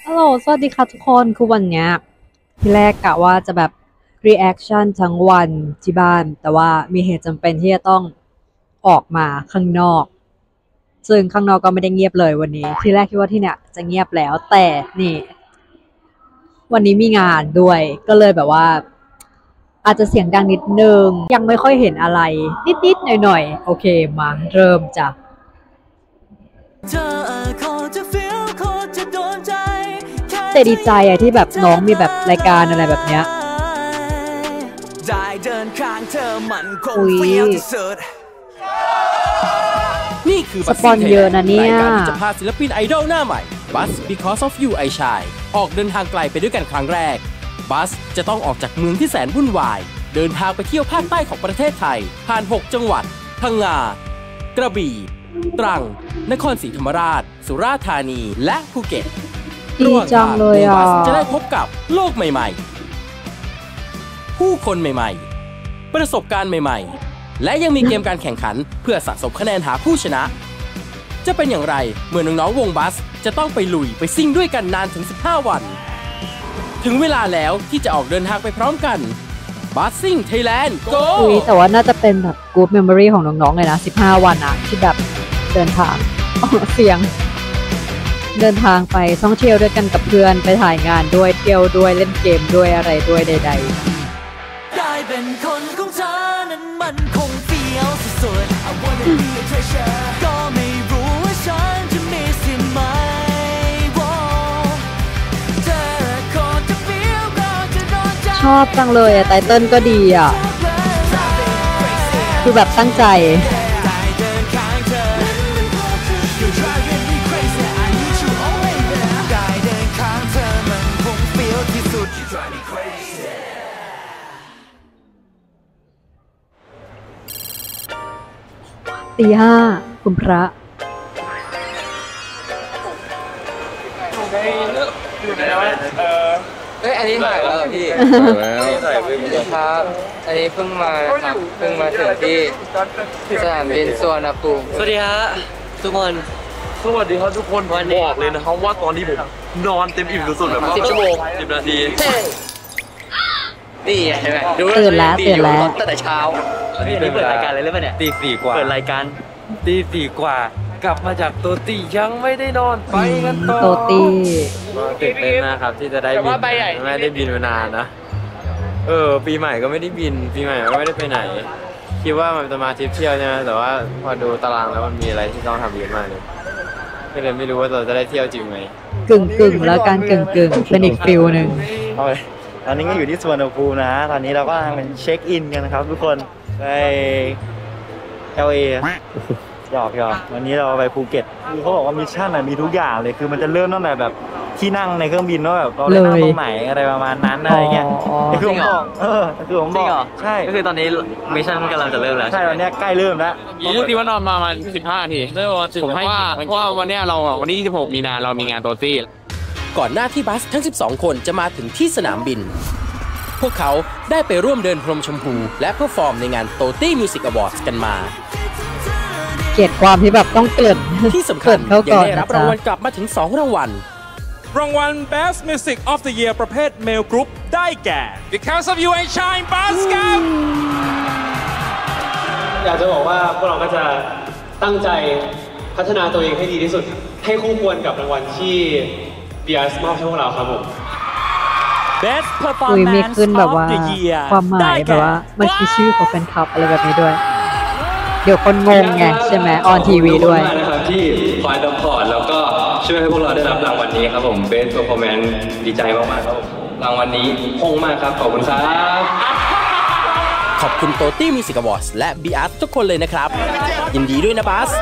ฮัลโหลสวัสดีค่ะทุกคน คือวันเนี้ยที่แรกกะว่าจะแบบ reaction ทั้งวันที่บ้าน แต่ว่ามีเหตุจำเป็นที่จะต้องออกมาข้างนอก ซึ่งข้างนอกก็ไม่ได้เงียบเลยวันนี้ ที่แรกคิดว่าที่เนี่ยจะเงียบแล้ว แต่นี่ วันนี้มีงานด้วย ก็เลยแบบว่า อาจจะเสียงดังนิดนึง ยังไม่ค่อยเห็นอะไร นิดๆหน่อยๆ โอเค มาเริ่มจ้ะ แต่ดีใจอะที่แบบน้องมีแบบรายการอะไรแบบเนี้ยอุ้ยนี่คือสปอนเยอะนะเนี่ยรายการที่จะพาศิลปินไอดอลหน้าใหม่ Buzz Because of You I Shine ออกเดินทางไกลไปด้วยกันครั้งแรก Buzz จะต้องออกจากเมืองที่แสนวุ่นวายเดินทางไปเที่ยวภาคใต้ของประเทศไทยผ่าน 6 จังหวัดพังงากระบี่ตรังนครศรีธรรมราชสุราษฎร์ธานีและภูเก็ตดีจังเลยอ่ะ Buzz จะได้พบกับโลกใหม่ๆผู้คนใหม่ๆประสบการณ์ใหม่ๆและยังมีเกมการแข่งขันเพื่อสะสมคะแนนหาผู้ชนะจะเป็นอย่างไรเมื่อน้องๆวงบัสจะต้องไปลุยไปซิ่งด้วยกันนานถึง15วันถึงเวลาแล้วที่จะออกเดินทางไปพร้อมกันบัสซิ่งไทยแลนด์ Go แต่ว่าน่าจะเป็นแบบ good memory ของน้องๆเลยนะ15วันอะที่แบบเดินทางเสียงเดินทางไปท่องเที่ยวด้วยกันกับเพื่อนไปถ่ายงานด้วยเที่ยวด้วยเล่นเกมด้วยอะไรด้วยใดๆได้เป็นคนของเธอนั้นมันคงเฟี้ยวสุดๆ I wanna be a treasure ก็ไม่รู้ว่าฉันจะมีสิ่งไหมเธอคนจะเฟี้ยวก็จะโดนใจชอบจังเลยอะไตเติ้ลก็ดีอะคือแบบตั้งใจตีห้าคุณพระอันนี้ถ่ายแล้วพี่ถ่ายครับอันนี้เพิ่งมาครับเพิ่งมาถึงที่สนามบินสุวรรณภูมิสวัสดีฮะทุกคนสวัสดีครับทุกคนบอกเลยนะครับว่าตอนนี้ผมนอนเต็มอิ่มสุดๆแบบ 10 ชั่วโมง 10 นาทีนี่ใช่ไหมตื่นแล้วตั้งแต่เช้าอันนี้เปิดรายการอะไรหรือเปล่าเนี่ยตี 4 กว่าเปิดรายการตี 4 กว่ากลับมาจากโตตี้ยังไม่ได้นอนไปกันต่อโตตี้ตื่นเต้นมากครับที่จะได้บินไม่ได้บินมานานนะปีใหม่ก็ไม่ได้บินปีใหม่ก็ไม่ได้ไปไหนคิดว่ามันจะมาทริปเที่ยวใช่ไหมแต่ว่าพอดูตารางแล้วมันมีอะไรที่ต้องทำเยอะมากเลยก็เลยไม่รู้ว่าเราจะได้เที่ยวจริงไหมกึ่งแล้วการกึ่งเป็นอีกฟิลหนึ่งตอนนี้ก็อยู่ที่สุวรรณภูมินะตอนนี้เราก็กำลังเป็นเช็คอินกันนะครับทุกคนไป LA หยอกวันนี้เราไปภูเก็ตคือเขาบอกว่ามิชชั่นมีทุกอย่างเลยคือมันจะเริ่มตั้งแต่แบบที่นั่งในเครื่องบินว่าแบบเราได้นั่งตรงไหนอะไรประมาณนั้นอะไรเงี้ยคือผมบอกใช่ก็คือตอนนี้มิชชั่นกำลังจะเริ่มแล้วใช่ตอนนี้ใกล้เริ่มแล้วพูดที่ว่านอนมามัน15 นาทีผมให้ว่าวันนี้เราวันที่26 มีนาเรามีงานโตตี้ก่อนหน้าที่บัสทั้ง12 คนจะมาถึงที่สนามบินพวกเขาได้ไปร่วมเดินพรมชมพูและเพอร์ฟอร์มในงานโตตี้มิวสิกอวอร์ดกันมาเกลียดความที่แบบต้องเกิดที่สำคัญยังได้รับรางวัลกลับมาถึง2 รางวัลรางวัล Best Music of the Year ประเภท Male Group ได้แก่ Because of You I Shine Buzz ครับอยากจะบอกว่าพวกเราก็จะตั้งใจพัฒนาตัวเองให้ดีที่สุดให้คู่ควรกับรางวัลที่BS มอบให้พวกเราครับผม Best มีขึ้น Performance แบบว่า of the Year ความหมายแบบว่ามันคือชื่อของแฟนคลับอะไรแบบนี้ด้วยเดี๋ยวคนงงไงใช่ไหมออนทีวีด้วยนะครับที่คอยซัพพอร์ตแล้วก็ช่วยให้พวกเราได้รับรางวัลนี้ครับผม Best Performance ดีใจมากๆครับรางวัลนี้คงมากครับขอบคุณครับขอบคุณโตตี้มิวสิกอวอร์ดและบีอาร์ทุกคนเลยนะครับยินดีด้วยนะบัส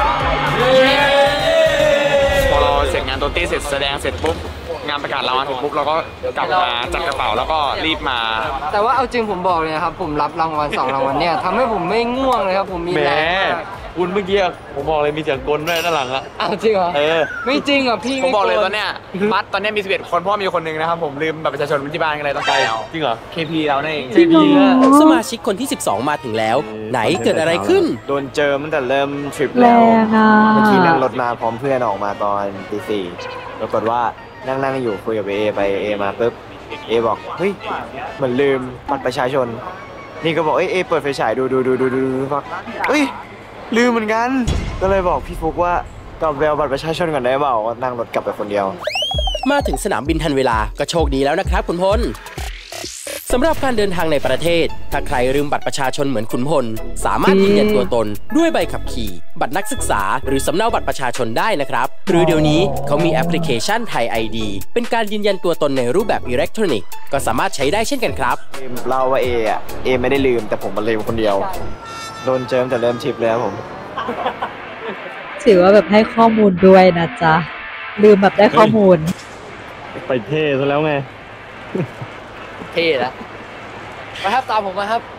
พอเราเสร็จงานโตตี้เสร็จแสดงเสร็จปุ๊บงานประกาศรางวัลเสร็จปุ๊บเราก็กลับมาจัดกระเป๋าแล้วก็รีบมาแต่ว่าเอาจริงผมบอกเลยนะครับผมรับรางวัล2 รางวัลเนี่ยทำให้ผมไม่ง่วงเลยครับผมมีแรงคุณเมื่อกี้ผมบอกเลยมีเสียงกลด้วยด้านหลังอะอ้าวจริงเหรอไม่จริงอ่ะพี่ผมบอกเลยตอนเนี้ยบัสตอนนี้มี11 คนเพราะมีคนนึงนะครับผมลืมบัตรประชาชนที่บ้านอะไรต้องไปจริงเหรอ KP เราเอง KP สมาชิกคนที่12มาถึงแล้วไหนเกิดอะไรขึ้นโดนเจอตั้งแต่เริ่มทริปแล้วเมื่อกี้นั่งรถมาพร้อมเพื่อนออกมาตอนตี 4ปรากฏว่านั่งอยู่คุยกับเอไปเอมาปุ๊บเอบอกเฮ้ยเหมือนลืมบัตรประชาชนนี่ก็บอกเอเปิดไฟฉายดูฟักเฮ้ยลืมเหมือนกันก็เลยบอกพี่ฟุกว่ากลับไปเอาบัตรประชาชนก่อนได้เปล่านั่งรถกลับไปคนเดียวมาถึงสนามบินทันเวลาก็โชคดีแล้วนะครับขุนพลสำหรับการเดินทางในประเทศถ้าใครลืมบัตรประชาชนเหมือนขุนพลสามารถยืนยันตัวตนด้วยใบขับขี่บัตรนักศึกษาหรือสำเนาบัตรประชาชนได้นะครับหรือเดี๋ยวนี้เขามีแอปพลิเคชันไทย ID เป็นการยืนยันตัวตนในรูปแบบอิเล็กทรอนิกส์ก็สามารถใช้ได้เช่นกันครับเล่าว่าเอไม่ได้ลืมแต่ผมมันลืมคนเดียวโดนเจิมแต่เริ่มทิปแล้วผมถือว่าแบบให้ข้อมูลด้วยนะจ๊ะลืมแบบได้ข้อมูลไปเท่ซะแล้วไงเท่แล้วมาครับตามผมมาครับ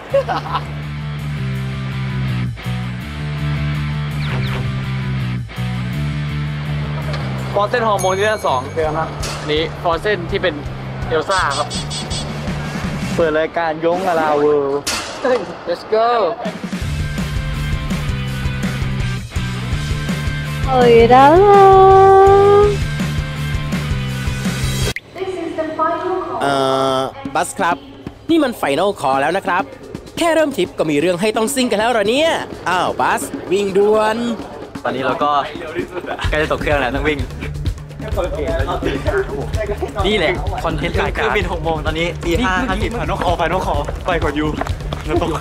ฟอนเซนฮอร์โมนที่2เดือนครับนี้ฟอนเซนที่เป็นเอลซ่าครับเปิดรายการยงอาราเวิลด์ let's go เอ้ยด้าบัสครับนี่มันไฟนอลคอร์แล้วนะครับแค่เริ่มทริปก็มีเรื่องให้ต้องซิ่งกันแล้วเหรอเนี่ยอ้าวบัสวิ่งด่วนตอนนี้เราก็ใกล้จะตกเครื่องแล้วต้องวิ่งนี่แหละคอนเทนต์รายการบิน6 โมงตอนนี้ตี 5:50 ไฟนอลคอไปก่อนยูแล้วตก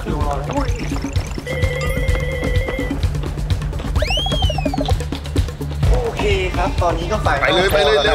โอเคครับตอนนี้ก็ไปเลยเร็ว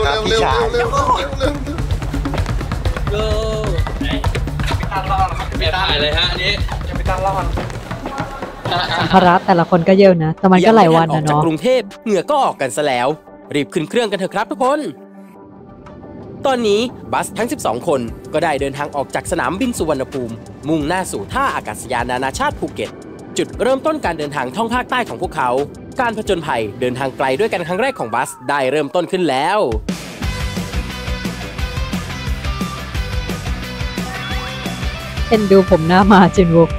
ไม่ได้เลยฮะนี้สัมภาระแต่ละคนก็เยอะนะแต่มันก็หลายวันนะเนาะจากกรุงเทพเหงื่อก็ออกกันซะแล้วรีบขึ้นเครื่องกันเถอะครับทุกคนตอนนี้บัสทั้ง12คนก็ได้เดินทางออกจากสนามบินสุวรรณภูมิมุ่งหน้าสู่ท่าอากาศยานนานาชาติภูเก็ตจุดเริ่มต้นการเดินทางท่องภาคใต้ของพวกเขาการผจญภัยเดินทางไกลด้วยกันครั้งแรกของบัสได้เริ่มต้นขึ้นแล้วเอ็นดูผมหน้ามาจินวุก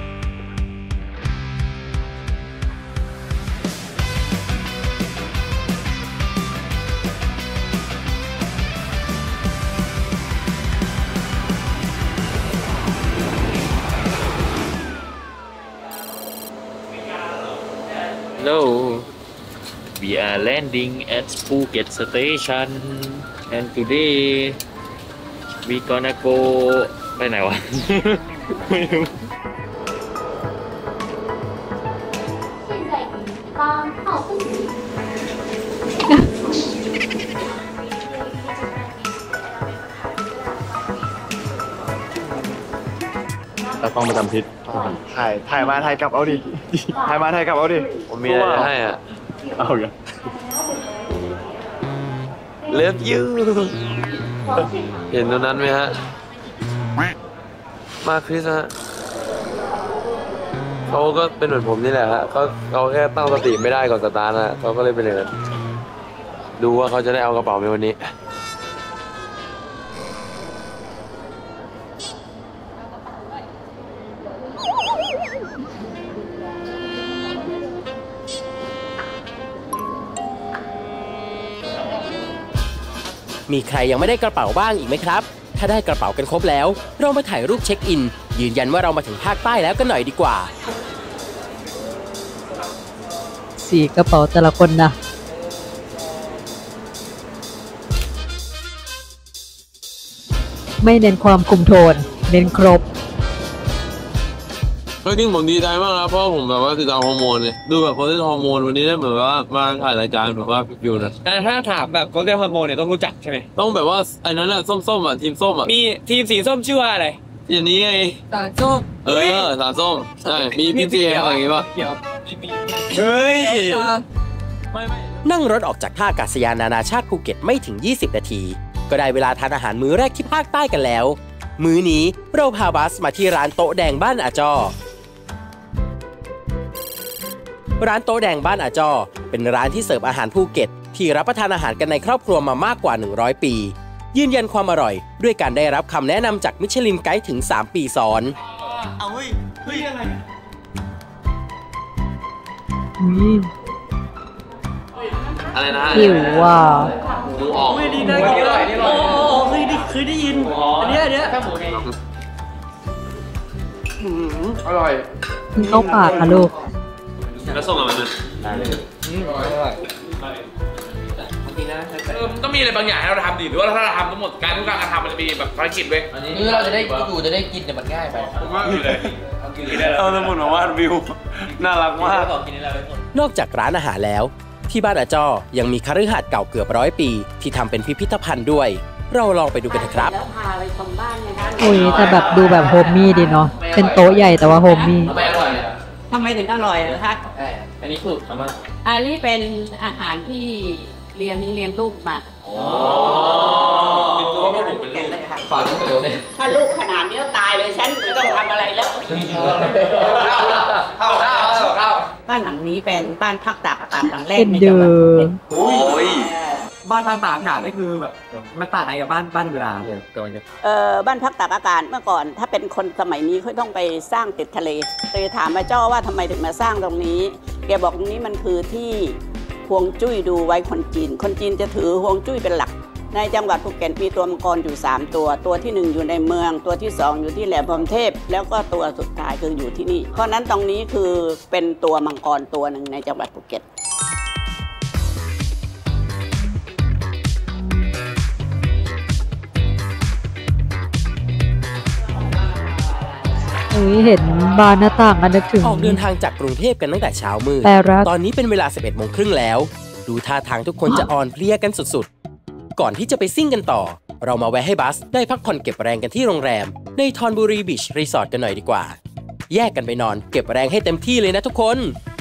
Hello, we are landing at Phuket Station and today we gonna go ไปไหนวะไม่รู้ตากล้องประจำทิศถ่ายมาถ่ายกลับเอาดิถ่ายมาถ่ายกลับเอาดิผมมีอะไรให้อ่ะเอาอย่าง Love you เห็นตรงนั้นไหมฮะมาคริสฮะเขาก็เป็นเหมือนผมนี่แหละฮะเขาแค่ตั้งสติไม่ได้ก่อนสตาร์ทนะเขาก็เลยเป็นอย่างนั้นดูว่าเขาจะได้เอากระเป๋าในวันนี้มีใครยังไม่ได้กระเป๋าบ้างอีกไหมครับถ้าได้กระเป๋ากันครบแล้วเรามาถ่ายรูปเช็คอินยืนยันว่าเรามาถึงภาคใต้แล้วกันหน่อยดีกว่าสีกระเป๋าแต่ละคนนะไม่เน้นความคุมโทนเน้นครบจริงผมดีใจมากนะเพราะผมแบบว่าติดตามฮอร์โมนเลยดูแบบโคเทนฮอร์โมนวันนี้ได้เหมือนว่ามาถ่ายรายการแบบว่าอยู่นะแต่ถ้าถามแบบโคเทนฮอร์โมนเนี่ยต้องรู้จักใช่ไหมต้องแบบว่าไอ้นั้นอะส้มๆอะทีมส้มอะมีทีมสีส้มชื่อว่าอะไรอย่างนี้ไงสาส้มสาส้มใช่มีพี่เจอะไรอย่างงี้ป่ะเฮ้ยนั่งรถออกจากท่าอากาศยานนานาชาติภูเก็ตไม่ถึง20 นาทีก็ได้เวลาทานอาหารมื้อแรกที่ภาคใต้กันแล้วมื้อนี้เราพาบัสมาที่ร้านโต๊ะแดงบ้านอาจอร้านโต๊ะแดงบ้านอาจอเป็นร้านที่เสิร์ฟอาหารภูเก็ตที่รับประทานอาหารกันในครอบครัวมามากกว่า100 ปียืนยันความอร่อยด้วยการได้รับคำแนะนำจากมิชลินไกด์ถึง3 ปีซ้อนเอาเฮ้ยอะไรอะไรนะหิวว่ะดูออกไม่ดีนะกินอะไรนี่หรอเคยได้ยินอันเนี้ยข้าวหมูนี่อร่อยเข้าปากค่ะลูกแล้วส่งมามันได้เลยอร่อยต้องมีอะไรบางอย่างให้เราทำดิหรือว่าถ้าเราทำทั้งหมดการทุกการกระทำมันจะมีแบบภารกิจเว้ยเราจะได้กินแต่มันง่ายไปผมว่าเอาสมุนมาวาดวิวน่ารักมากนอกจากร้านอาหารแล้วที่บ้านอาจ้อยังมีคฤหาสน์เก่าเกือบ100 ปีที่ทำเป็นพิพิธภัณฑ์ด้วยเราลองไปดูกันเถอะครับอุ้ยแต่แบบดูแบบโฮมมี่ดีเนาะเป็นโต๊ะใหญ่แต่ว่าโฮมมี่ทำไมถึงอร่อยนะคะอันนี้คืออันนี้เป็นอาหารที่เรียนลูกมาฝากลูกเดี๋ยวนี้ถ้าลูกขนาดนี้ตายเลยฉันไม่ต้องทำอะไรแล้วบ้านหลังนี้เป็นบ้านพักตากอากาศหลังแรกในจังหวัดโอ้ยบ้านพักตากอากาศนี่คือแบบมันต่างอะไรกับบ้านเวลาเลยบ้านพักตากอากาศเมื่อก่อนถ้าเป็นคนสมัยนี้เขาต้องไปสร้างติดทะเลเลยถามพระเจ้าว่าทำไมถึงมาสร้างตรงนี้แกบอกตรงนี้มันคือที่ฮวงจุ้ยดูไว้คนจีนจะถือฮวงจุ้ยเป็นหลักในจังหวัดภูเก็ตมีตัวมังกรอยู่3ตัวที่1อยู่ในเมืองตัวที่2อยู่ที่แหลมพรหมเทพแล้วก็ตัวสุดท้ายคืออยู่ที่นี่เพราะนั้นตรงนี้คือเป็นตัวมังกรตัวหนึ่งในจังหวัดภูเก็ตเห็นบานหน้าต่างกันนึกถึงออกเดินทางจากกรุงเทพกันตั้งแต่เช้ามืดตอนนี้เป็นเวลา 11:30 แล้วดูท่าทางทุกคนจะอ่อนเพลียกันสุดๆก่อนที่จะไปซิ่งกันต่อเรามาแวะให้บัสได้พักผ่อนเก็บแรงกันที่โรงแรมในทอนบุรีบีชรีสอร์ทกันหน่อยดีกว่าแยกกันไปนอนเก็บแรงให้เต็มที่เลยนะทุกคน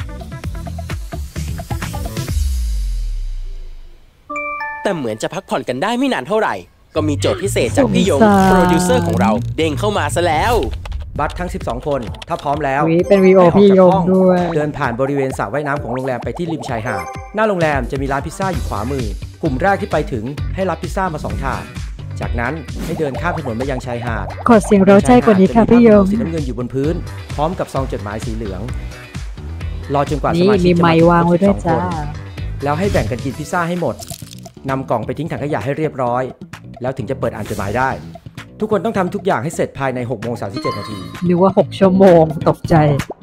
แต่เหมือนจะพักผ่อนกันได้ไม่นานเท่าไหร่ก็มีโจทย์พิเศษจากพี่ยงโปรดิวเซอร์ของเราเด้งเข้ามาซะแล้วบัสทั้ง12คนถ้าพร้อมแล้วเป็นวีโอพี่ยงด้วยเดินผ่านบริเวณสระว่ายน้ำของโรงแรมไปที่ริมชายหาดหน้าโรงแรมจะมีร้านพิซซ่าอยู่ขวามือกลุ่มแรกที่ไปถึงให้รับพิซซ่ามา2 ถาดจากนั้นให้เดินข้ามถนนไปยังชายหาดขอเสียงเราใจกว่านี้ค่ะพี่ยงสีน้ำเงินอยู่บนพื้นพร้อมกับซองจดหมายสีเหลืองรอจนกว่าสมาชิกจะมาถึงวางไว้ด้วยจ้าแล้วให้แบ่งกันกินพิซซ่าให้หมดนำกล่องไปทิ้งถังขยะให้เรียบร้อยแล้วถึงจะเปิดอ่านจดหมายได้ทุกคนต้องทำทุกอย่างให้เสร็จภายใน 6:37 นาทีนึกว่า6 ชั่วโมงตกใจ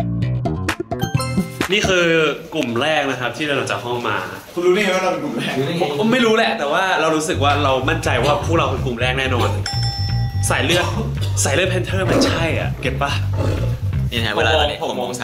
นี่คือกลุ่มแรกนะครับที่เราจากห้องมาคุณรู้ได้ไงว่าเราเป็นกลุ่มแรกผมไม่รู้แหละแต่ว่าเรารู้สึกว่าเรามั่นใจว่าพวกเราเป็นกลุ่มแรกแน่นอนสายเลือดแพนเทอร์มันใช่อ่ะเก็ตปะนี่นะเวลาตอนนี้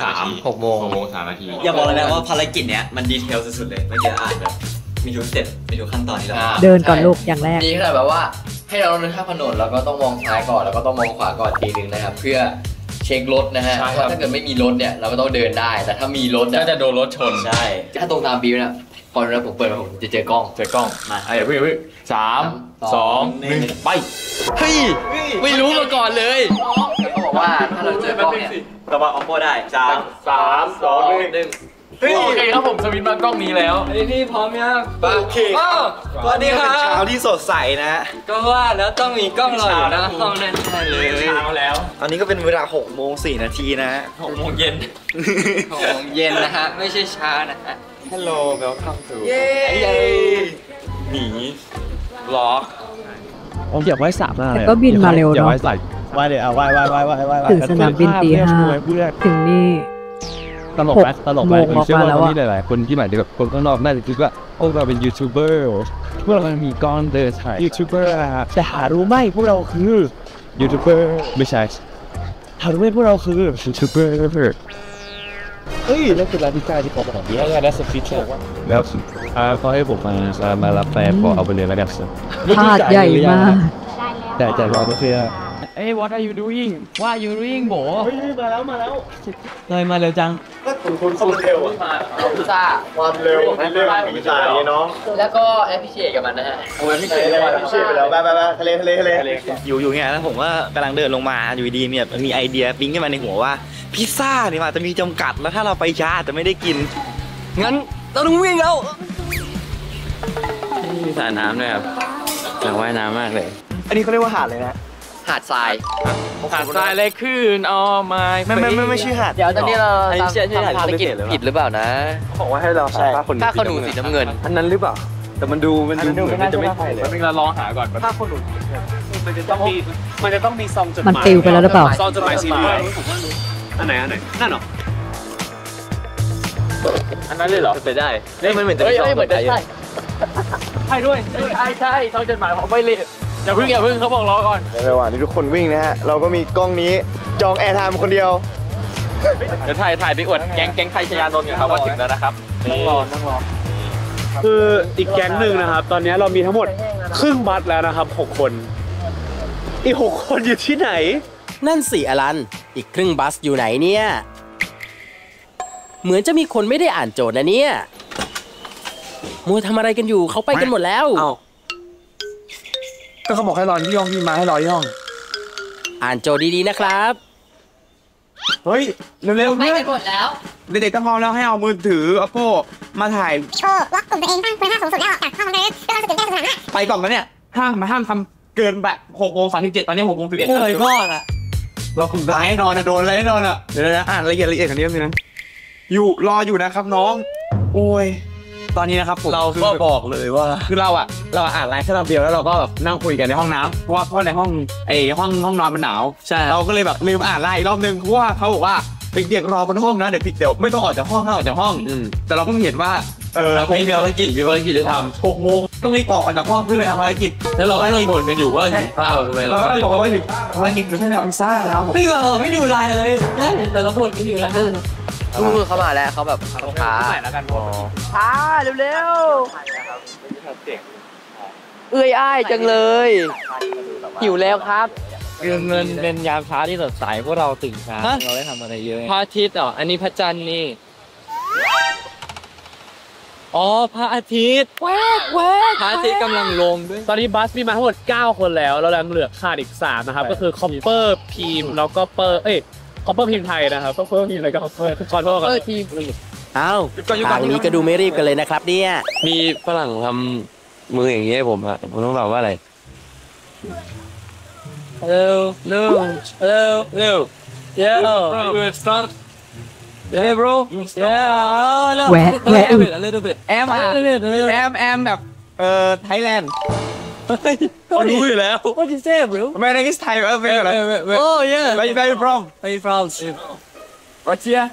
6:03 นาทีอย่าบอกเลยนะว่าภารกิจเนี้ยมันดีเทลสุดๆเลยเมื่อกี้อ่านแบบมีทุกสเต็ปมีทุกขั้นตอนที่เราเดินก่อนลูกอย่างแรกนี่คือแบบว่าให้เราเดินข้ามถนนแล้วก็ต้องมองซ้ายก่อนแล้วก็ต้องมองขวาก่อนทีนึงนะครับเพื่อเช็ครถนะฮะว่าถ้าเกิดไม่มีรถเนี่ยเราก็ต้องเดินได้แต่ถ้ามีรถก็จะโดนรถชนใช่ถ้าตรงตามบิวเนี่ยพอเราผมเปิดผมจะเจอกล้องมาเดี๋ยว3 2 1ไปเฮ้ยไม่รู้มาก่อนเลยเขาบอกว่าถ้าเราเจอกล้องเนี่ยเรามาออมโบได้3 2 1โอเคครับผมสวิตช์มากล้องนี้แล้วพี่พร้อมยังโอเคสวัสดีครับเช้าที่สดใสนะก็ว่าแล้วต้องมีกล้องรออยู่นะห้องนั่นเลยเช้าแล้วตอนนี้ก็เป็นเวลา6:04 นาทีนะ 6 โมงเย็น6 โมงเย็นนะฮะไม่ใช่ช้านะฮะ Hello welcome to หนีล็อกผมเก็บไว้3 เลยแต่ก็บินมาเร็วเนาะว่าเดี๋ยวว่ายถึงสนามบินตี 5ถึงนี่ตลกไหมผมเชื่อว่าที่หลายๆคนที่หมายถึงแบบคนข้างนอกน่าจะคิดว่าโอ้เราเป็นยูทูบเบอร์พวกเรามีกล้องเดินถ่ายยูทูบเบอร์แต่หารู้ไหมพวกเราคือยูทูบเบอร์ไม่ใช่หารู้ไหมพวกเราคือยูทูบเบอร์นั่นคือร้านพิซซ่าที่ผมบอกแล้วก็ได้สปิชแล้วเขาให้ผมมารับแฟนบอกเอาไปเลยแล้วกันถาดใหญ่มากแต่รอก็คือ what are you doingโบมาแล้วเลยมาเร็วจังก็คุณเข้ามาเร็วเอาพิซซ่าความเร็วให้เรื่องพิซซ่าเนาะแล้วก็แอปพลิเคชันกับมันนะฮะแอปพลิเคชันไปแล้วไปทะเลอยู่ไงแล้วผมว่ากำลังเดินลงมาอยู่ดีเนี่ยมีไอเดียปิ๊งขึ้นมาในหัวว่าพิซซ่าเนี่ยมันจะมีจำกัดแล้วถ้าเราไปช้าจะไม่ได้กินงั้นเราต้องวิ่งแล้วมีสระน้ำด้วยครับสระว่ายน้ำมากเลยอันนี้เขาเรียกว่าหาดเลยนะหาดทรายเลยขึ้นไม่ชื่อหาดเดี๋ยวตอนนี้เราทำภารกิจผิดหรือเปล่านะบอกว่าให้เราค่าขนมสีน้ำเงินอันนั้นหรือเปล่าแต่มันดูเหมือนจะไม่มันเป็นการลองหาก่อนถ้าคนหลุดมันจะต้องมีซองจดหมายมันปิวไปแล้วหรือเปล่าซองจดหมายสีเหลืองอันไหนนั่นเหรออันนั้นเลยเหรอไปได้มันเหมือนจะมีซองจดหมายใช่ด้วยใช่ซองจดหมายของไม่เละอย่าเพิ่งเขาบอกรอก่อนในระหว่างที่ทุกคนวิ่งนะฮะเราก็มีกล้องนี้จองแอร์ไทม์คนเดียวเดี๋ยวถ่ายไปอวดแก๊งไทยชยานนท์กันครับว่าถึงแล้วนะครับนั่งรอคืออีกแก๊งหนึ่งนะครับตอนนี้เรามีทั้งหมดครึ่งบัสแล้วนะครับ6 คนอีก6 คนอยู่ที่ไหนนั่นสิอลันอีกครึ่งบัสอยู่ไหนเนี่ยเหมือนจะมีคนไม่ได้อ่านโจทย์นะเนี่ยมัวทำอะไรกันอยู่เขาไปกันหมดแล้วก็เขาบอกให้รอที่ห้องพี่มาให้รอที่ห้องอ่านโจทย์ดีๆนะครับเฮ้ยเร็วๆไม่ไปหมดแล้วเด็กๆก็พร้อมแล้วให้เอามือถือ Oppo มาถ่ายโชว์ว่ากลุ่มตัวเองตั้งคุณค่าสูงสุดแล้วจากห้องนั้นก็เราจะตื่นเต้นสถานะไปก่อนแล้วเนี่ยห้ามทำเกินแบบ6:37ตอนนี้6:11 เลยพ่ออะเราคุมได้แน่นอนนะโดนอะไรแน่นอนอะเดี๋ยวนะอ่านละเอียดกันนิดนึงนะรออยู่นะครับน้องโอ้ยตอนนี้นะครับเราก็บอกเลยว่าคือเราอ่านไลน์แค่เราเดียวแล้วเราก็แบบนั่งคุยกันในห้องน้ำเพราะในห้องห้องนอนมันหนาวใช่เราก็เลยแบบลืมอ่านไลน์อีกรอบนึงเพราะว่าเขาบอกว่าเด็กๆรอบนห้องนะเดี๋ยวไม่ต้องออกจากห้องแต่เราก็เห็นว่ามีภารกิจจะทำ6 โมงต้องรีบออกจากห้องเพื่อไปทำภารกิจแล้วเราก็เลยบ่นกันอยู่ว่าหิวข้าวอะไรเราก็เลยบอกว่าถึงภารกิจคือแค่พิซซ่าแล้วไม่ดูไลน์เลยแต่เราบ่นกันอยู่แล้วเขามาแล้วเขาแบบช้าช้าเร็วอ้ายจังเลยหิวแล้วครับเงินเป็นยามเช้าที่สดใสพวกเราตื่นเช้าเราได้ทำอะไรเยอะพระอาทิตย์อันนี้พระจันทร์นี่พระอาทิตย์แวกพระอาทิตย์กำลังลงด้วยตอนนี้บัสมีมาทั้งหมด9 คนแล้วเรายังเหลือขาดอีก3นะครับก็คือคอปเปอร์พีมแล้วก็คอปเปอร์พีมไทยนะครับคอปเปอร์พีมอะไรก็คอปเปอร์ทีมอ้าวทางนี้ก็ดูไม่รีบกันเลยนะครับเนี่ยมีฝรั่งทำมืออย่างนี้ให้ผมต้องตอบว่าอะไรเร็วyeah start yeah bro yeah แวะ a little bit am แบบThailand รู้อยู่แล้ว What you say bro My name is Thai Oh yeah Where you from Russia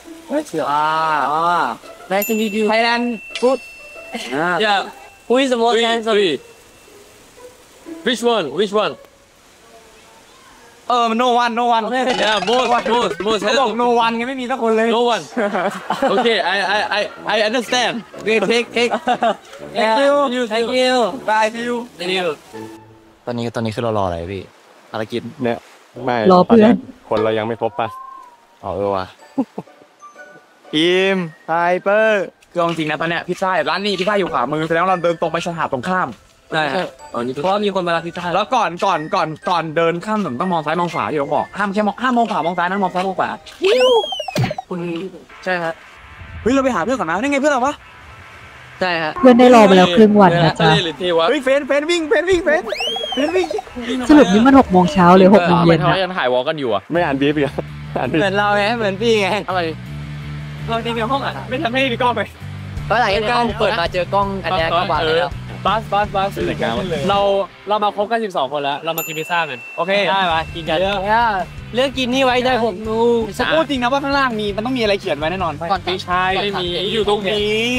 Nice to meet you Thailand food Yeah Who is the most handsome Which one no one yeah most เขาบอก no one ไงไม่มีสักคนเลย no one okay I understand take thank you bye see you ตอนนี้คือเรารออะไรพี่ภารกิจเนี่ยไม่รอเพื่อนคนเรายังไม่พบป่ะว่ะทีมไฮเปอร์คือจริงนะตอนเนี้ยพิซซ่าร้านนี้พิซซ่าอยู่ขวามือแสดงว่าเราเดินตรงไปสถานตรงข้ามได้เพราะมีคนมารับพิซซ่าแล้วก่อนเดินข้ามถนนต้องมองซ้ายมองขวาอยู่บอกห้ามมองขวามองซ้ายนั่งมองซ้ายมองขวาคุณใช่ครับเฮ้ยเราไปหาเพื่อนก่อนนะนี่ไงเพื่อนเราวะใช่ฮะเพื่อนได้รอมาแล้วครึ่งวันนะจ๊ะเฮ้ยเฟนวิ่งสรุปนี่มัน6 โมงเช้าหรือ6 โมงเย็นนะยังถ่ายวอล์กกันอยู่ไม่อ่านบีฟอ่ะเหมือนเราไงเหมือนพี่ไงอะไรเราจริงในห้องไม่ทำให้ดีกล้องไปเพราะหลังจากกล้องเปิดมาเจอกล้องอันนี้ก็บาดแล้วบัสเรามาครบกัน12 คนแล้วเรามากินพิซซ่ากันโอเคได้ปะกินกันเลือกกินนี่ไว้ได้6 นูสกู๊จริงนะว่าข้างล่างมันต้องมีอะไรเขียนไว้แน่นอนก่อนไม่ใช่ไม่มีอยู่ตรงนี้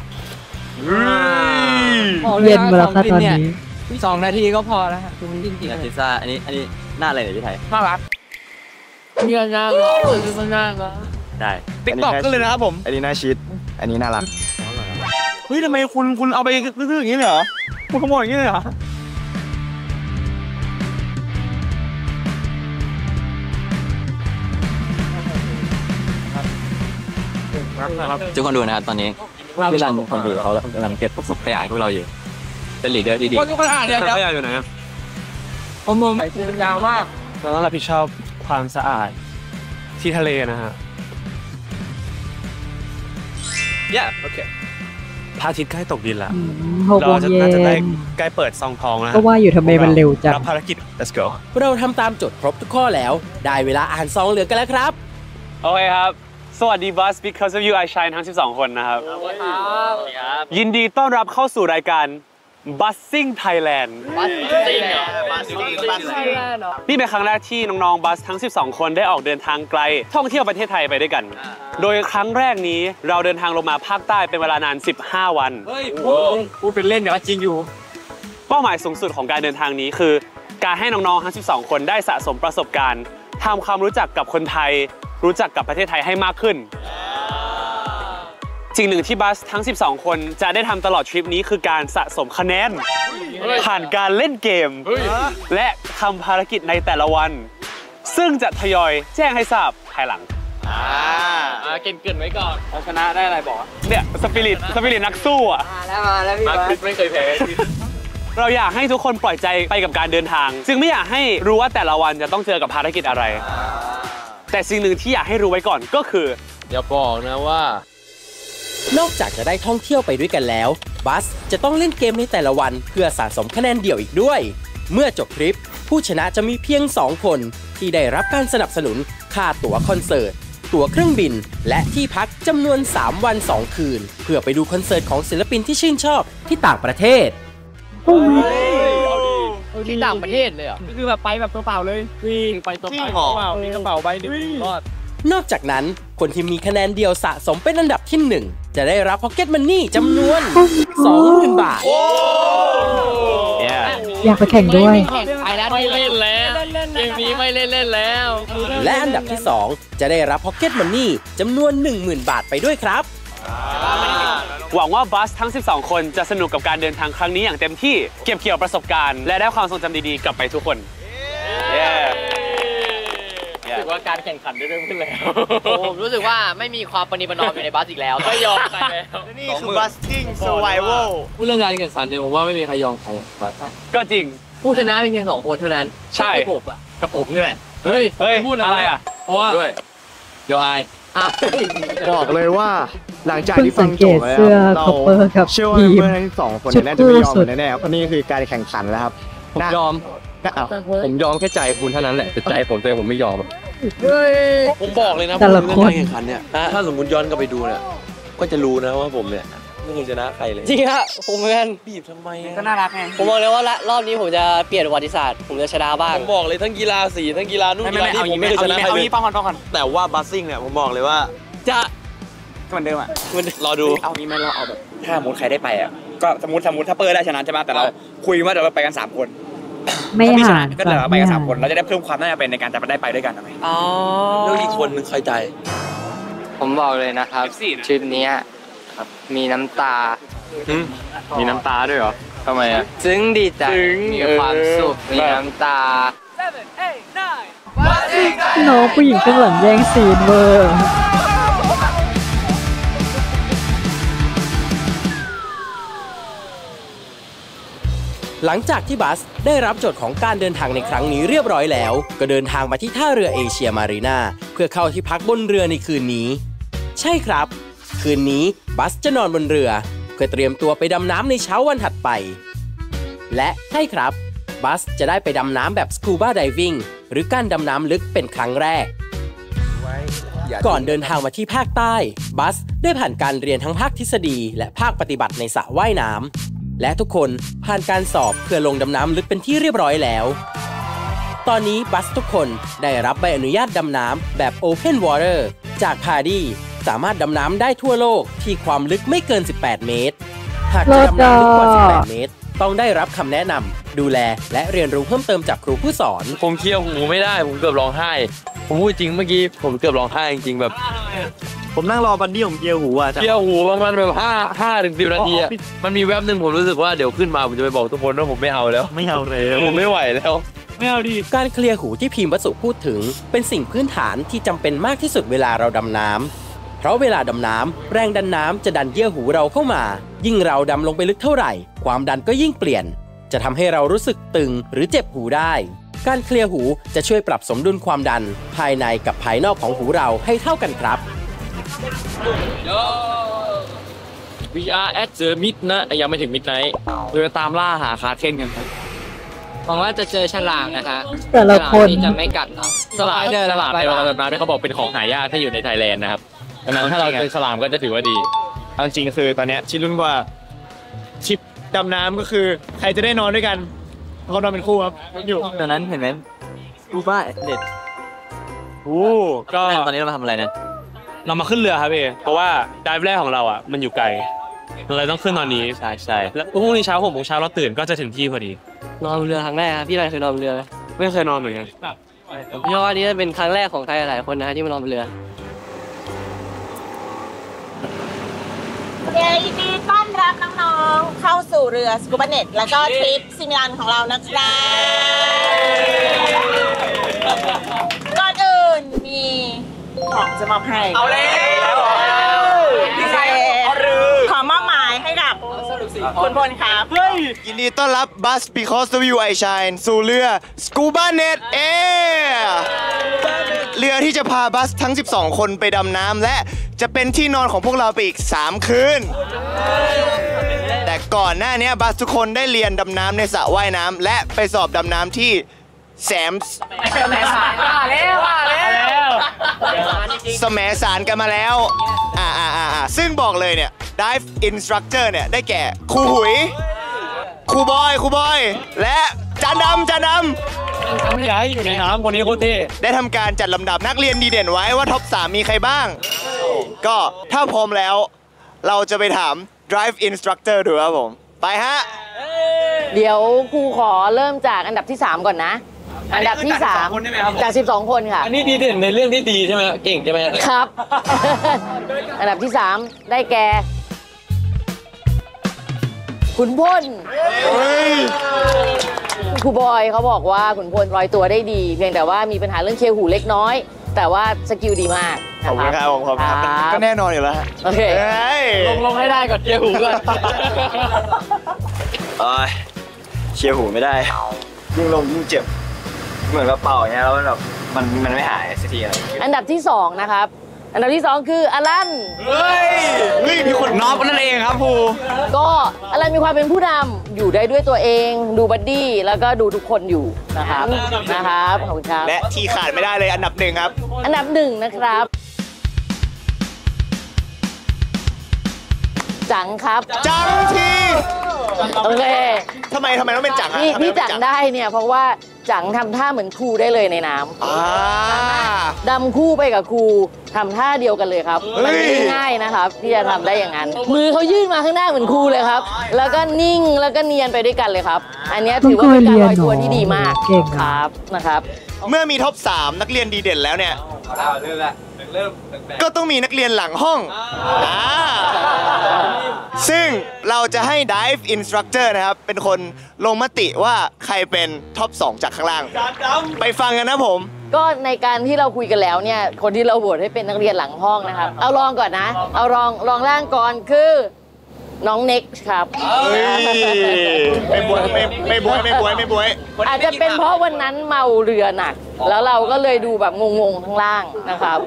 เย็นมาแล้วค่ะตอนนี้ 2 นาทีก็พอแล้วคุณกินพิซซ่าอันนี้หน้าอะไรเนี่ยพี่ไทยน่ารักเยอะจังได้ TikTok ก็เลยนะครับผมอันนี้น่าชีสอันนี้น่ารักเฮ้ยทำไมคุณเอาไปซื้ออย่างนี้เหรอคุณขโมยอย่างนี้เหรอทุกคนดูนะครับตอนนี้พี่รันคนดูเขากำลังเก็บขยะให้พวกเราอยู่เป็นลีดเดอร์ดีๆทุกคนอ่านเนี่ยขยะอยู่ไหนผมมองไปยาวมากเราต้องรับผิดชอบความสะอาดที่ทะเลนะฮะโอเคพระอาทิตย์ใกล้ตกดินแล้วเราจะน่าจะได้ใกล้เปิดซองทองแล้วก็ว่าอยู่ทำไมมันเร็วจังรับภารกิจ let's go เราทำตามโจทย์ครบทุกข้อแล้วได้เวลาอ่านซองเหลือกันแล้วครับโอเคครับสวัสดีบัส because of you I shine ทั้ง12 คนนะครับยินดีต้อนรับเข้าสู่รายการ Buzzing Thailand นี่เป็นครั้งแรกที่น้องๆบัสทั้ง12 คนได้ออกเดินทางไกลท่องเที่ยวประเทศไทยไปด้วยกันโดยครั้งแรกนี้เราเดินทางลงมาภาคใต้เป็นเวลานาน15 วันพูดเป็นเล่นแต่ว่าจริงอยู่เป้าหมายสูงสุดของการเดินทางนี้คือการให้น้องๆทั้ง12 คนได้สะสมประสบการณ์ทำความรู้จักกับคนไทยรู้จักกับประเทศไทยให้มากขึ้นสิ่งหนึ่งที่บัสทั้ง12 คนจะได้ทำตลอดทริปนี้คือการสะสมคะแนนผ่านการเล่นเกมและทำภารกิจในแต่ละวันซึ่งจะทยอยแจ้งให้ทราบภายหลังเกินไว้ก่อนเราชนะได้อะไรบอกเนี่ยสปิริตนักสู้อ่ะมาแล้วพี่บัสไม่เคยแพ้เราอยากให้ทุกคนปล่อยใจไปกับการเดินทางจึงไม่อยากให้รู้ว่าแต่ละวันจะต้องเจอกับภารกิจอะไรแต่สิ่งหนึ่งที่อยากให้รู้ไว้ก่อนก็คืออย่าบอกนะว่านอกจากจะได้ท่องเที่ยวไปด้วยกันแล้วบัสจะต้องเล่นเกมในแต่ละวันเพื่อสะสมคะแนนเดี่ยวอีกด้วยเมื่อจบทริปผู้ชนะจะมีเพียง2 คนที่ได้รับการสนับสนุนค่าตั๋วคอนเสิร์ตตั๋วเครื่องบินและที่พักจำนวน3 วัน 2 คืนเพื่อไปดูคอนเสิร์ตของศิลปินที่ชื่นชอบที่ต่างประเทศที่ต่างประเทศเลยอ่ะคือแบบไปแบบตัวเปล่าเลยวิ่งไปตัวเปล่ามีกระเป๋าใบนึงรอดนอกจากนั้นคนที่มีคะแนนเดียวสะสมเป็นอันดับที่1จะได้รับพ็อกเก็ตมันนี่จำนวน 20,000 บาทอยากไปแข่งด้วยไปแล้วไม่เล่นแล้วเกมนี้ไม่เล่นแล้วและอันดับที่2จะได้รับพ็อกเก็ตมันนี่จำนวน 10,000 บาทไปด้วยครับหวังว่าบัสทั้ง12 คนจะสนุกกับการเดินทางครั้งนี้อย่างเต็มที่เก็บเกี่ยวประสบการณ์และได้ความทรงจำดีๆกลับไปทุกคนรู้สึกว่าการแข่งขันได้เริ่มขึ้นแล้วผมรู้สึกว่าไม่มีความปณิประนอมอยู่ในบัสอีกแล้วไม่ยอมใครแล้วนี่คือ Buzzing Survival พูดเรื่องการแข่งขันเนี่ยผมว่าไม่มีใครยอมใครก็จริงผู้ชนะเป็นเพียง2 คนเท่านั้นใช่ผมอ่ะกับผมนี่แหละเฮ้ยพูดอะไรอ่ะเพราะว่าด้วยเดี๋ยวอายบอกเลยว่าหลังจากที่ฟังจบแล้วเราเชื่อว่าเมื่อทั้ง2 คนน่าจะไม่ยอมแน่ๆเพราะนี่คือการแข่งขันแล้วครับผมยอมแค่ใจคุณเท่านั้นแหละแต่ใจผมไม่ยอมผมบอกเลยนะแต่ละคนแข่งขันเนี่ยถ้าสมมติย้อนกลับไปดูเนี่ยก็จะรู้นะว่าผมเนี่ยไม่เคยชนะใครเลยจริงฮะผมเหมือนบีบทำไมก็น่ารักไงผมบอกเลยว่ารอบนี้ผมจะเปลี่ยนประวัติศาสตร์ผมจะชนะบ้างผมบอกเลยทั้งกีฬาสีทั้งกีฬานู่นกีฬานี่ผมไม่เคยชนะใครเลยป้องกันแต่ว่าบัสซิ่งเนี่ยผมบอกเลยว่าจะเหมือนเดิมอ่ะรอดูเอานี้ไม่เราเอาแบบถ้าสมมติใครได้ไปอ่ะก็สมมติถ้าเปิดได้ชนะใช่ไหมแต่เราคุยว่าเดี๋ยวเราไปกัน3 คนไม่ห่างก็เหลือไปกัน3 คนเราจะได้เพิ่มความน่าจะเป็นในการจะได้ไปด้วยกันไหมแล้วอีกคนนึงใครใจผมบอกเลยนะครับทริปนี้มีน้ำตามีน้ำตาด้วยเหรอทำไมอ่ะซึ้งดีใจมีความสุขมีน้ำตาน้องผู้หญิงข้างหลังแย่งซีนเวอร์หลังจากที่บัสได้รับโจทย์ของการเดินทางในครั้งนี้เรียบร้อยแล้วก็เดินทางมาที่ท่าเรือเอเชียมารีนาเพื่อเข้าที่พักบนเรือในคืนนี้ใช่ครับคืนนี้บัสจะนอนบนเรือเพื่อเตรียมตัวไปดำน้ำในเช้าวันถัดไปและใช่ครับบัสจะได้ไปดำน้ำแบบสกูบาไดวิ่งหรือการดำน้ำลึกเป็นครั้งแรกก่อนเดินทางมาที่ภาคใต้บัสได้ผ่านการเรียนทั้งภาคทฤษฎีและภาคปฏิบัติในสระว่ายน้ำและทุกคนผ่านการสอบเพื่อลงดำน้ำลึกเป็นที่เรียบร้อยแล้วตอนนี้บัสทุกคนได้รับใบอนุญาตดำน้ำแบบ Open Water จากพาดีสามารถดำน้ำได้ทั่วโลกที่ความลึกไม่เกิน18 เมตรหากจะดำน้ำลึกกว่า18 เมตรต้องได้รับคำแนะนำดูแลและเรียนรู้เพิ่มเติมจากครูผู้สอนผมเคี้ยวหูไม่ได้ผมเกือบร้องไห้ผมพูดจริงเมื่อกี้ผมเกือบร้องไห้จริงๆแบบผมนั่งรอบันดี้ผมเคี้ยวหูอ่ะเคี้ยวหูประมาณแบบ5 ถึง 10 นาทีอ่ะมันมีแวบนึงผมรู้สึกว่าเดี๋ยวขึ้นมาผมจะไปบอกทุกคนว่าผมไม่เอาแล้วผมไม่ไหวแล้วไม่เอาดีการเคลียร์หูที่พิมพ์วสุพูดถึงเป็นสิ่งพื้นฐานที่จำเป็นมากที่สุดเวลาเราดำน้ำเพราะเวลาดำน้ำแรงดันน้ำจะดันเยื่อหูเราเข้ามายิ่งเราดำลงไปลึกเท่าไหร่ความดันก็ยิ่งเปลี่ยนจะทำให้เรารู้สึกตึงหรือเจ็บหูได้การเคลียร์หูจะช่วยปรับสมดุลความดันภายในกับภายนอกของหูเราให้เท่ากันครับ We are at the mid นะยังไม่ถึง midnight เราจะตามล่าหาคาเคนกันครับหวังว่าจะเจอฉลามนะคะแต่ละคนจะไม่กัดเนาะฉลามในวันนั้นที่เขาบอกเป็นของหายากที่อยู่ในไทยแลนด์นะครับดังนั้นถ้าเราเป็นฉลามก็จะถือว่าดีเอาจริงคือตอนนี้ชิลุ้นว่าชิปดำน้ำก็คือใครจะได้นอนด้วยกันเขานอนเป็นคู่ครับอยู่ตอนนั้นเห็นไหมกูบ้าเด็ดก็ตอนนี้เรามาทำอะไรนะเรามาขึ้นเรือครับพี่เพราะว่าไดฟ์แรกของเราอ่ะมันอยู่ไกลเราเลยต้องขึ้นตอนนี้ใช่แล้วพรุ่งนี้เช้า6 โมงเช้าเราตื่นก็จะถึงที่พอดีนอนเรือครั้งแรกครับพี่ไรเคยนอนเรือไหมไม่เคยนอนเหมือนกันพี่ว่านี้เป็นครั้งแรกของใครหลายคนนะที่มานอนเรือยินดีต้อนรับน้องๆเข้าสู่เรือสกูบาเน็ตแล้วก็ทริปซิมิลันของเรานะครับก่อนอื่นมีของจะมอบให้เอาแล้วขอมอบหมายให้กับคุณพลครับยินดีต้อนรับ Bus Because of You I Shine สู่เรือ Scuba Net เรือที่จะพาบัสทั้ง12คนไปดำน้ำและจะเป็นที่นอนของพวกเราไปอีก3 คืนแต่ก่อนหน้านี้บัสทุกคนได้เรียนดำน้ำในสระว่ายน้ำและไปสอบดำน้ำที่แสมสมสารกันมาแล้วซึ่งบอกเลยเนี่ย Dive Instructor เนี่ยได้แก่ครูหุยครูบอยและจานดำไม่ย้ายอยู่ในน้ำคนนี้โคตรเท่ได้ทำการจัดลำดับนักเรียนดีเด่นไว้ว่าท็อป 3 มีใครบ้าง ก็ถ้าพร้อมแล้วเราจะไปถาม Drive Instructor ดูครับผมไปฮะเดี๋ยวครูขอเริ่มจากอันดับที่3ก่อนนะอันดับที่3จาก12 คนค่ะอันนี้ดีเด่นในเรื่องที่ดีใช่ไหมเก่งใช่ไหมครับ อันดับที่3ได้แก่ขุนพลครูบอยเขาบอกว่าขุนพลลอยตัวได้ดีเพียงแต่ว่ามีปัญหาเรื่องเคหูเล็กน้อยแต่ว่าสกิลดีมากขอบคุณครับขอบคุณครับก็แน่นอนอยู่แล้วโอเคลงให้ได้ก่อนเคหูก่อนเคหูไม่ได้ยิ่งลงยิ่งเจ็บเหมือนกระเป๋าอย่างเงี้ยแล้วแบบมันไม่หายสักทีอะไรอันดับที่2นะครับอันดับที่2คืออลันมีคนน็อกนั่นเองครับครูก็อลันมีความเป็นผู้นำอยู่ได้ด้วยตัวเองดูบัดดี้แล้วก็ดูทุกคนอยู่นะครับขอบคุณครับและที่ขาดไม่ได้เลยอันดับ1ครับอันดับ1นะครับจังครับจังทีโอเคทำไมต้องเป็นจังที่จังได้เนี่ยเพราะว่าจังทำท่าเหมือนครูได้เลยในน้ำดำคู่ไปกับครูทำท่าเดียวกันเลยครับมันไม่ง่ายนะครับที่จะทำได้อย่างนั้นมือเขายื่นมาข้างหน้าเหมือนครูเลยครับแล้วก็นิ่งแล้วก็เนียนไปด้วยกันเลยครับอันนี้ถือว่าเป็นการลอยตัวที่ดีมากครับนะครับเมื่อมีท็อป 3นักเรียนดีเด่นแล้วเนี่ยก็ต้องมีนักเรียนหลังห้องซึ่งเราจะให้ Dive Instructor นะครับเป็นคนลงมติว่าใครเป็นท็อป 2จากข้างล่างไปฟังกันนะผมก็ในการที่เราคุยกันแล้วเนี่ยคนที่เราโหวตให้เป็นนักเรียนหลังห้องนะครับเอารองก่อนนะเอารองล่างก่อนคือน้องเน็กครับไม่บวยอาจจะเป็นเพราะวันนั้นเมาเรือหนักแล้วเราก็เลยดูแบบงงๆข้างล่างนะครับ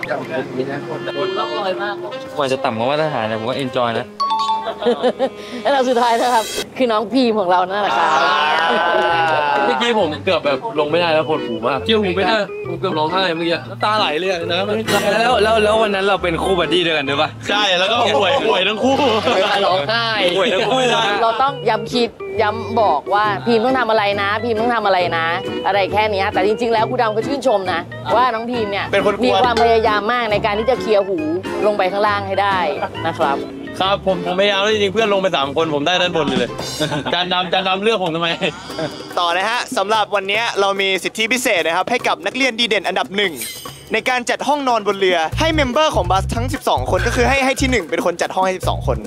ลอยมากกว่าจะต่ำกว่ามาตรฐานนะผมว่าเอนจอยนะแล้วเราสุดท้ายนะครับคือน้องพีมของเรานั่นแหละครับเมื่อกี้ผมเกือบแบบลงไม่ได้แล้วปวดหูมากเกี่ยวหูไม่ได้ผมเกือบร้องไห้เมื่อกี้ตาไหลเลยนะแล้ววันนั้นเราเป็นคู่บัดดี้ด้วยกันด้วยป่ะใช่แล้วก็ป่วยทั้งคู่ร้องไห้ป่วยทั้งคู่เราต้องย้ำคิดย้ำบอกว่าพีมต้องทำอะไรนะพีมต้องทำอะไรนะอะไรแค่นี้แต่จริงๆแล้วครูดำก็ชื่นชมนะว่าน้องพีมเนี่ยมีความพยายามมากในการที่จะเคลียร์หูลงไปข้างล่างให้ได้นะครับครับผมพยายามแล้วจริงๆเพื่อนลงไป3 คนผมได้ด้านบนเลยจานดำเลือกผมทำไมต่อนะฮะสำหรับวันนี้เรามีสิทธิพิเศษนะครับให้กับนักเรียนดีเด่นอันดับ1ในการจัดห้องนอนบนเรือให้เมมเบอร์ของบัสทั้ง12คนก็คือให้ที่1เป็นคนจัดห้องให้12คน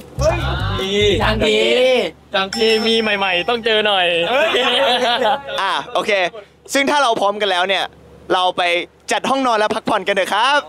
จังทีมีใหม่ๆต้องเจอหน่อยโอเคซึ่งถ้าเราพร้อมกันแล้วเนี่ยเราไปจัดห้องนอนแล้วพักผ่อนกันเถอะครับ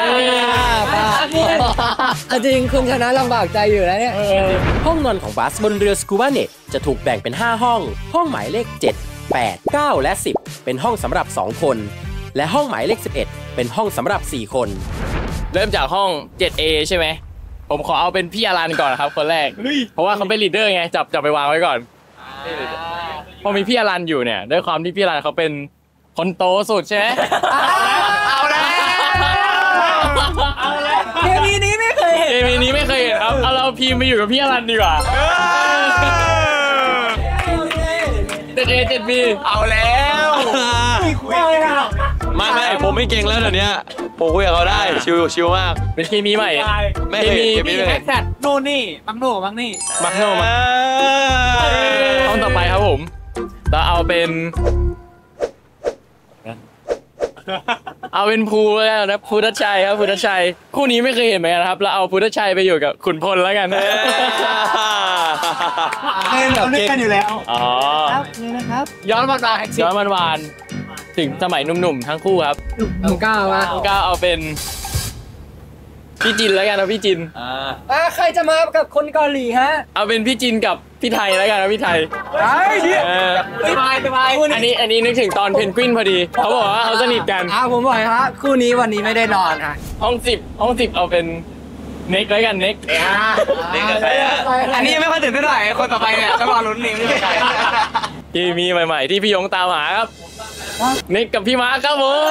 จริงคุณชนะลำบากใจอยู่แล้วเนี่ยห้องนอนของบัสบนเรือ Scuba Net จะถูกแบ่งเป็น5ห้องหมายเลข7 8 9และ10เป็นห้องสำหรับ2คนและห้องหมายเลข11เป็นห้องสำหรับ4คนเริ่มจากห้อง 7A ใช่ไหมผมขอเอาเป็นพี่อลันก่อนครับคนแรกเพราะว่าเขาเป็นลีดเดอร์ไงจับไปวางไว้ก่อนพอมีพี่อลันอยู่เนี่ยด้วยความที่พี่อลันเขาเป็นคนโตสุดใช่ไหมเอาแล้วเดี๋ยวนี้มีนี้ไม่เคยเห็นครับเอาเราพีมไปอยู่กับพี่อรันดีกว่า7A7B เอาแล้วไม่ผมไม่เก่งแล้วเดี๋ยวนี้ผมคุยกับเขาได้ชิวมากเป็นเคมีใหม่ไม่เคมีแท็กแซดโน่นนี่มักโน่ต้องต่อไปครับผมเราเอาเป็นภูแล้วนะภูทัชชัยครับภูทัชชัยคู่นี้ไม่เคยเห็นเหมือนกันครับเราเอาภูทัชชัยไปอยู่กับขุนพลแล้วกันเล่นแบบเล่นกันอยู่แล้วอ๋อนี่นะครับย้อนวันถึงสมัยหนุ่มๆทั้งคู่ครับก้าวเอาเป็นพี่จินแล้วกันนะพี่จินใครจะมากับคนเกาหลีฮะเอาเป็นพี่จินกับพี่ไทยแล้วกันนะพี่ไทยสบายอันนี้นึกถึงตอนเพนกวินพอดีเขาบอกว่าเขาสนิทกันผมบอกครับคู่นี้วันนี้ไม่ได้นอนค่ะห้อง10เอาเป็นเน็กแล้วกันเน็กอันนี้ไม่ค่อยตื่นเต้นเท่าไหร่คนต่อไปเนี่ยจะรอลุ้นนี่ไม่ใช่ที่มีใหม่ๆที่พี่ยงตามหาครับเน็กกับพี่มาร์คครับผม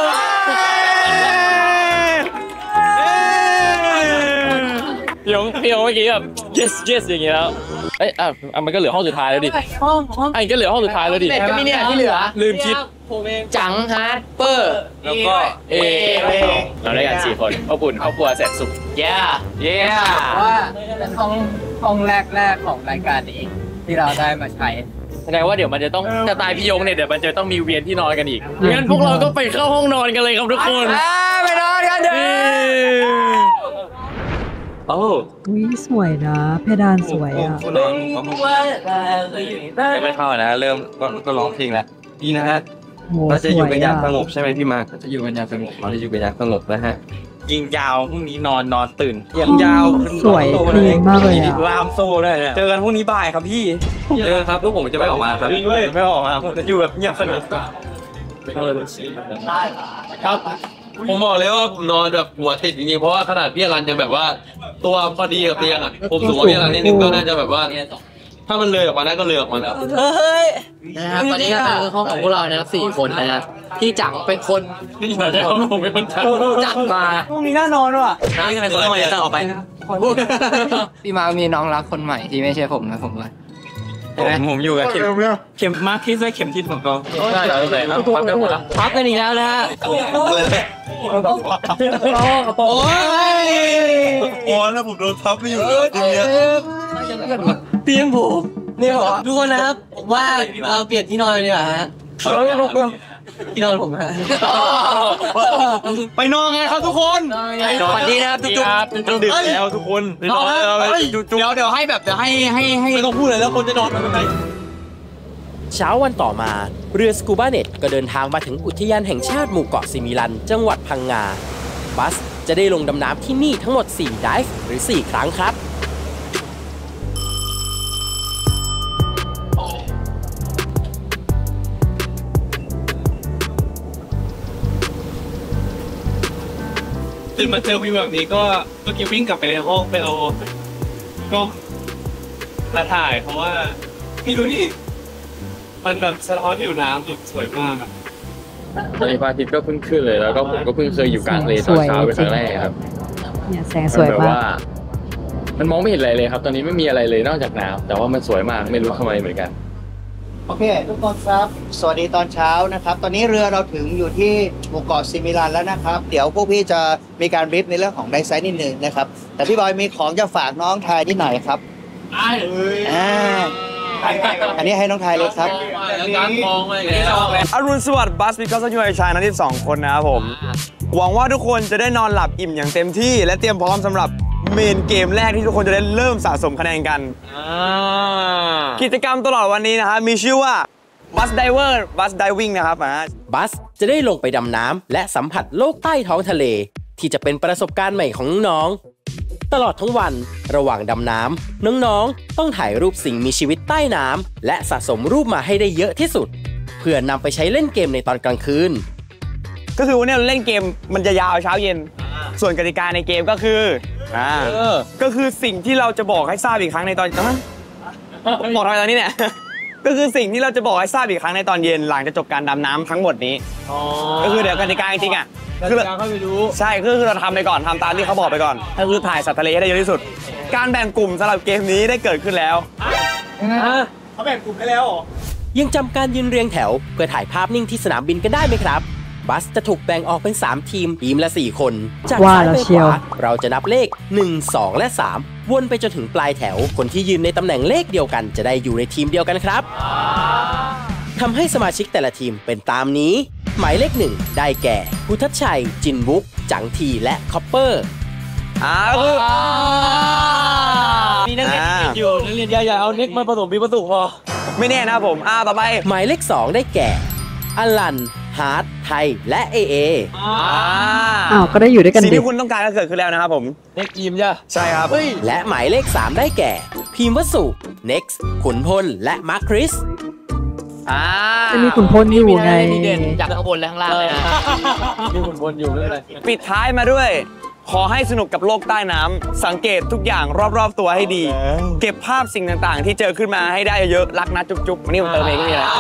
พี่ยงเมื่อกี้แบบ yes อย่างเงี้ยแล้วมันก็เหลือห้องสุดท้ายแล้วดิก็เหลือห้องสุดท้ายแล้วดิก็มีเนี่ยที่เหลือลืมคิดจังฮาร์ดเปอร์แล้วก็เราได้กัน4 คนพ่อปุ่นครอบครัวแสนสุขว่าห้องแรกของรายการนี้ที่เราได้มาใช้แสดงว่าเดี๋ยวมันจะต้องจะตายพี่ยงเนี่ยเดี๋ยวมันจะต้องมีเวียนที่นอนกันอีกงั้นพวกเราก็ไปเข้าห้องนอนกันเลยครับทุกคนไปนอนกันเด้อสวยนะเพดานสวยอ่ะไม่เข้านะเริ่มก็ร้องเพลงแล้วดีนะฮะเราจะอยู่กันอย่างสงบใช่ไหมพี่มาร์คจะอยู่กันอย่างสงบเราจะอยู่กันอย่างสงบนะฮะยิงยาวพรุ่งนี้นอนตื่นยิงยาวสวยคลีนมากเลยอ่ะลามโซ่ได้เจอกันพรุ่งนี้บ่ายครับพี่เจอครับลูกผมจะไม่ออกมาครับไม่ออกมาจะอยู่แบบเงียบสงบครับผมบอกเลยว่าผมนอนแบบหัวติดจริงๆเพราะว่าขนาดพี่อรันยังแบบว่าตัวพอดีกับเตียงอ่ะผมสูงกว่าพี่อรันนิดนึงก็น่าจะแบบว่าถ้ามันเลยออกมาได้ก็เลยออกมาแล้วนะครับตอนนี้ก็คือห้องของพวกเรานะครับ4 คนนะครับที่จังเป็นคนผมเป็นคนจังมาพรุ่งนี้น่านอนว่ะนี่เป็นคนใหม่จะออกไปพี่มามีน้องรักคนใหม่ที่ไม่ใช่ผมนะผมเลยผมอยู่กับเข็มมาร์คคิสและเข็มทิศผมก็ได้เลยครับพักกันอีกแล้วนะฮะโอ้แล้วผมโดนทับไปอยู่ตรงนี้เตียงผมนี่เหรอทุกคนนะครับว่าเราเปลี่ยนที่นอนดีกว่าฮะที่นอนผมฮะไปนอนไงครับทุกคนสวัสดีนะครับจุ๊บดึกแล้วทุกคนเดี๋ยวให้แบบให้ไม่ต้องพูดเลยแล้วคนจะนอนกันไหมเช้าวันต่อมาเรือสกูบ้าเน็ตก็เดินทางมาถึงอุทยานแห่งชาติหมู่เกาะซิมิลันจังหวัดพังงาบัสจะได้ลงดำน้ำที่นี่ทั้งหมด4 ไดฟ์หรือ4 ครั้งครับตื่นมาเจอวิวแบบนี้ก็เมื่อกี้วิ่งกลับไปในห้องไปเอาก็มาถ่ายเพราะว่าพี่ดูนี่มันแบบสะท้อนผิวน้ำสวยมากตอนนี้พระอาทิตย์ก็เพิ่งขึ้นเลยแล้วก็ผมก็เพิ่งเคยอยู่กลางทะเลตอนเช้าเป็นครั้งแรกครับเนี่ยแสงสวยมากมันมองไม่เห็นอะไรเลยครับตอนนี้ไม่มีอะไรเลยนอกจากน้ำแต่ว่ามันสวยมากไม่รู้ทำไมเหมือนกันโอเคทุกคนครับสวัสดีตอนเช้านะครับตอนนี้เรือเราถึงอยู่ที่หมู่เกาะซิมิลันแล้วนะครับเดี๋ยวพวกพี่จะมีการบรีฟในเรื่องของไดไซน์นิดนึงนะครับแต่พี่บอยมีของจะฝากน้องทายนิดหน่อยครับอันนี้ให้น้องทายเลยครับอรุณสวัสดิ์บัสบิคอสยูไอชายนั้น12 คนนะครับผมหวังว่าทุกคนจะได้นอนหลับอิ่มอย่างเต็มที่และเตรียมพร้อมสำหรับเมนเกมแรกที่ทุกคนจะได้เริ่มสะสมคะแนนกันกิจกรรมตลอดวันนี้นะครับมีชื่อว่าบัสไดเวอร์บัสไดวิ่งนะครับบัสจะได้ลงไปดำน้ำและสัมผัสโลกใต้ท้องทะเลที่จะเป็นประสบการณ์ใหม่ของน้องๆตลอดทั้งวันระหว่างดำน้ำน้องๆต้องถ่ายรูปสิ่งมีชีวิตใต้น้ำและสะสมรูปมาให้ได้เยอะที่สุดเพื่อนำไปใช้เล่นเกมในตอนกลางคืนก็คือวันนี้เราเล่นเกมมันจะยาวเช้าเย็นส่วนกติกาในเกมก็คือก็คือสิ่งที่เราจะบอกให้ทราบอีกครั้งในตอนบอกทำไมตอนนี้เนี่ยก็คือสิ่งที่เราจะบอกให้ทราบอีกครั้งในตอนเย็นหลังจากจบการดำน้ำทั้งหมดนี้ก็คือเดี๋ยวกติกาจริงๆอ่ะคือเราไม่รู้ใช่คือเราทำไปก่อนทำตามที่เขาบอกไปก่อนก็คือถ่ายสัตว์ทะเลให้ได้เยอะที่สุดการแบ่งกลุ่มสำหรับเกมนี้ได้เกิดขึ้นแล้วเขาแบ่งกลุ่มให้แล้วยังจำการยืนเรียงแถวเพื่อถ่ายภาพนิ่งที่สนามบินกันได้ไหมครับบัสจะถูกแบ่งออกเป็น3ทีมละ4คนจากซ้ายไปขวาเราจะนับเลข1 2และ3วนไปจนถึงปลายแถวคนที่ยืนในตำแหน่งเลขเดียวกันจะได้อยู่ในทีมเดียวกันครับทำให้สมาชิกแต่ละทีมเป็นตามนี้หมายเลข1ได้แก่พุทธชัยจินวุกจังทีและคอปเปอร์มีนักเรียนอยู่นักเรียนอย่าเอาเน็กมาผสมมีประตูพอไม่แน่นะผมต่อไปหมายเลข2ได้แก่อลันฮาร์ดไทยและเอก็ได้อยู่ด้วยกันสิ่งที่คุณต้องการก็เกิดขึ้นแล้วนะครับผมเน็กทีมจ้ะใช่ครับและหมายเลข3ได้แก่พิมพ์วสุเน็กซ์ขุนพลและมาร์คคริสจะมีขุนพลอยู่ไงเด่นจากข้างบนและข้างล่างเลยนะมีขุนพลอยู่เลยปิดท้ายมาด้วยขอให้สนุกกับโลกใต้น้ำสังเกตทุกอย่างรอบๆตัวให้ดีเก็บภาพสิ่งต่างๆที่เจอขึ้นมาให้ได้เยอะรักนะจุ๊บๆวันนี้ผมเติมเองก็มีอะไร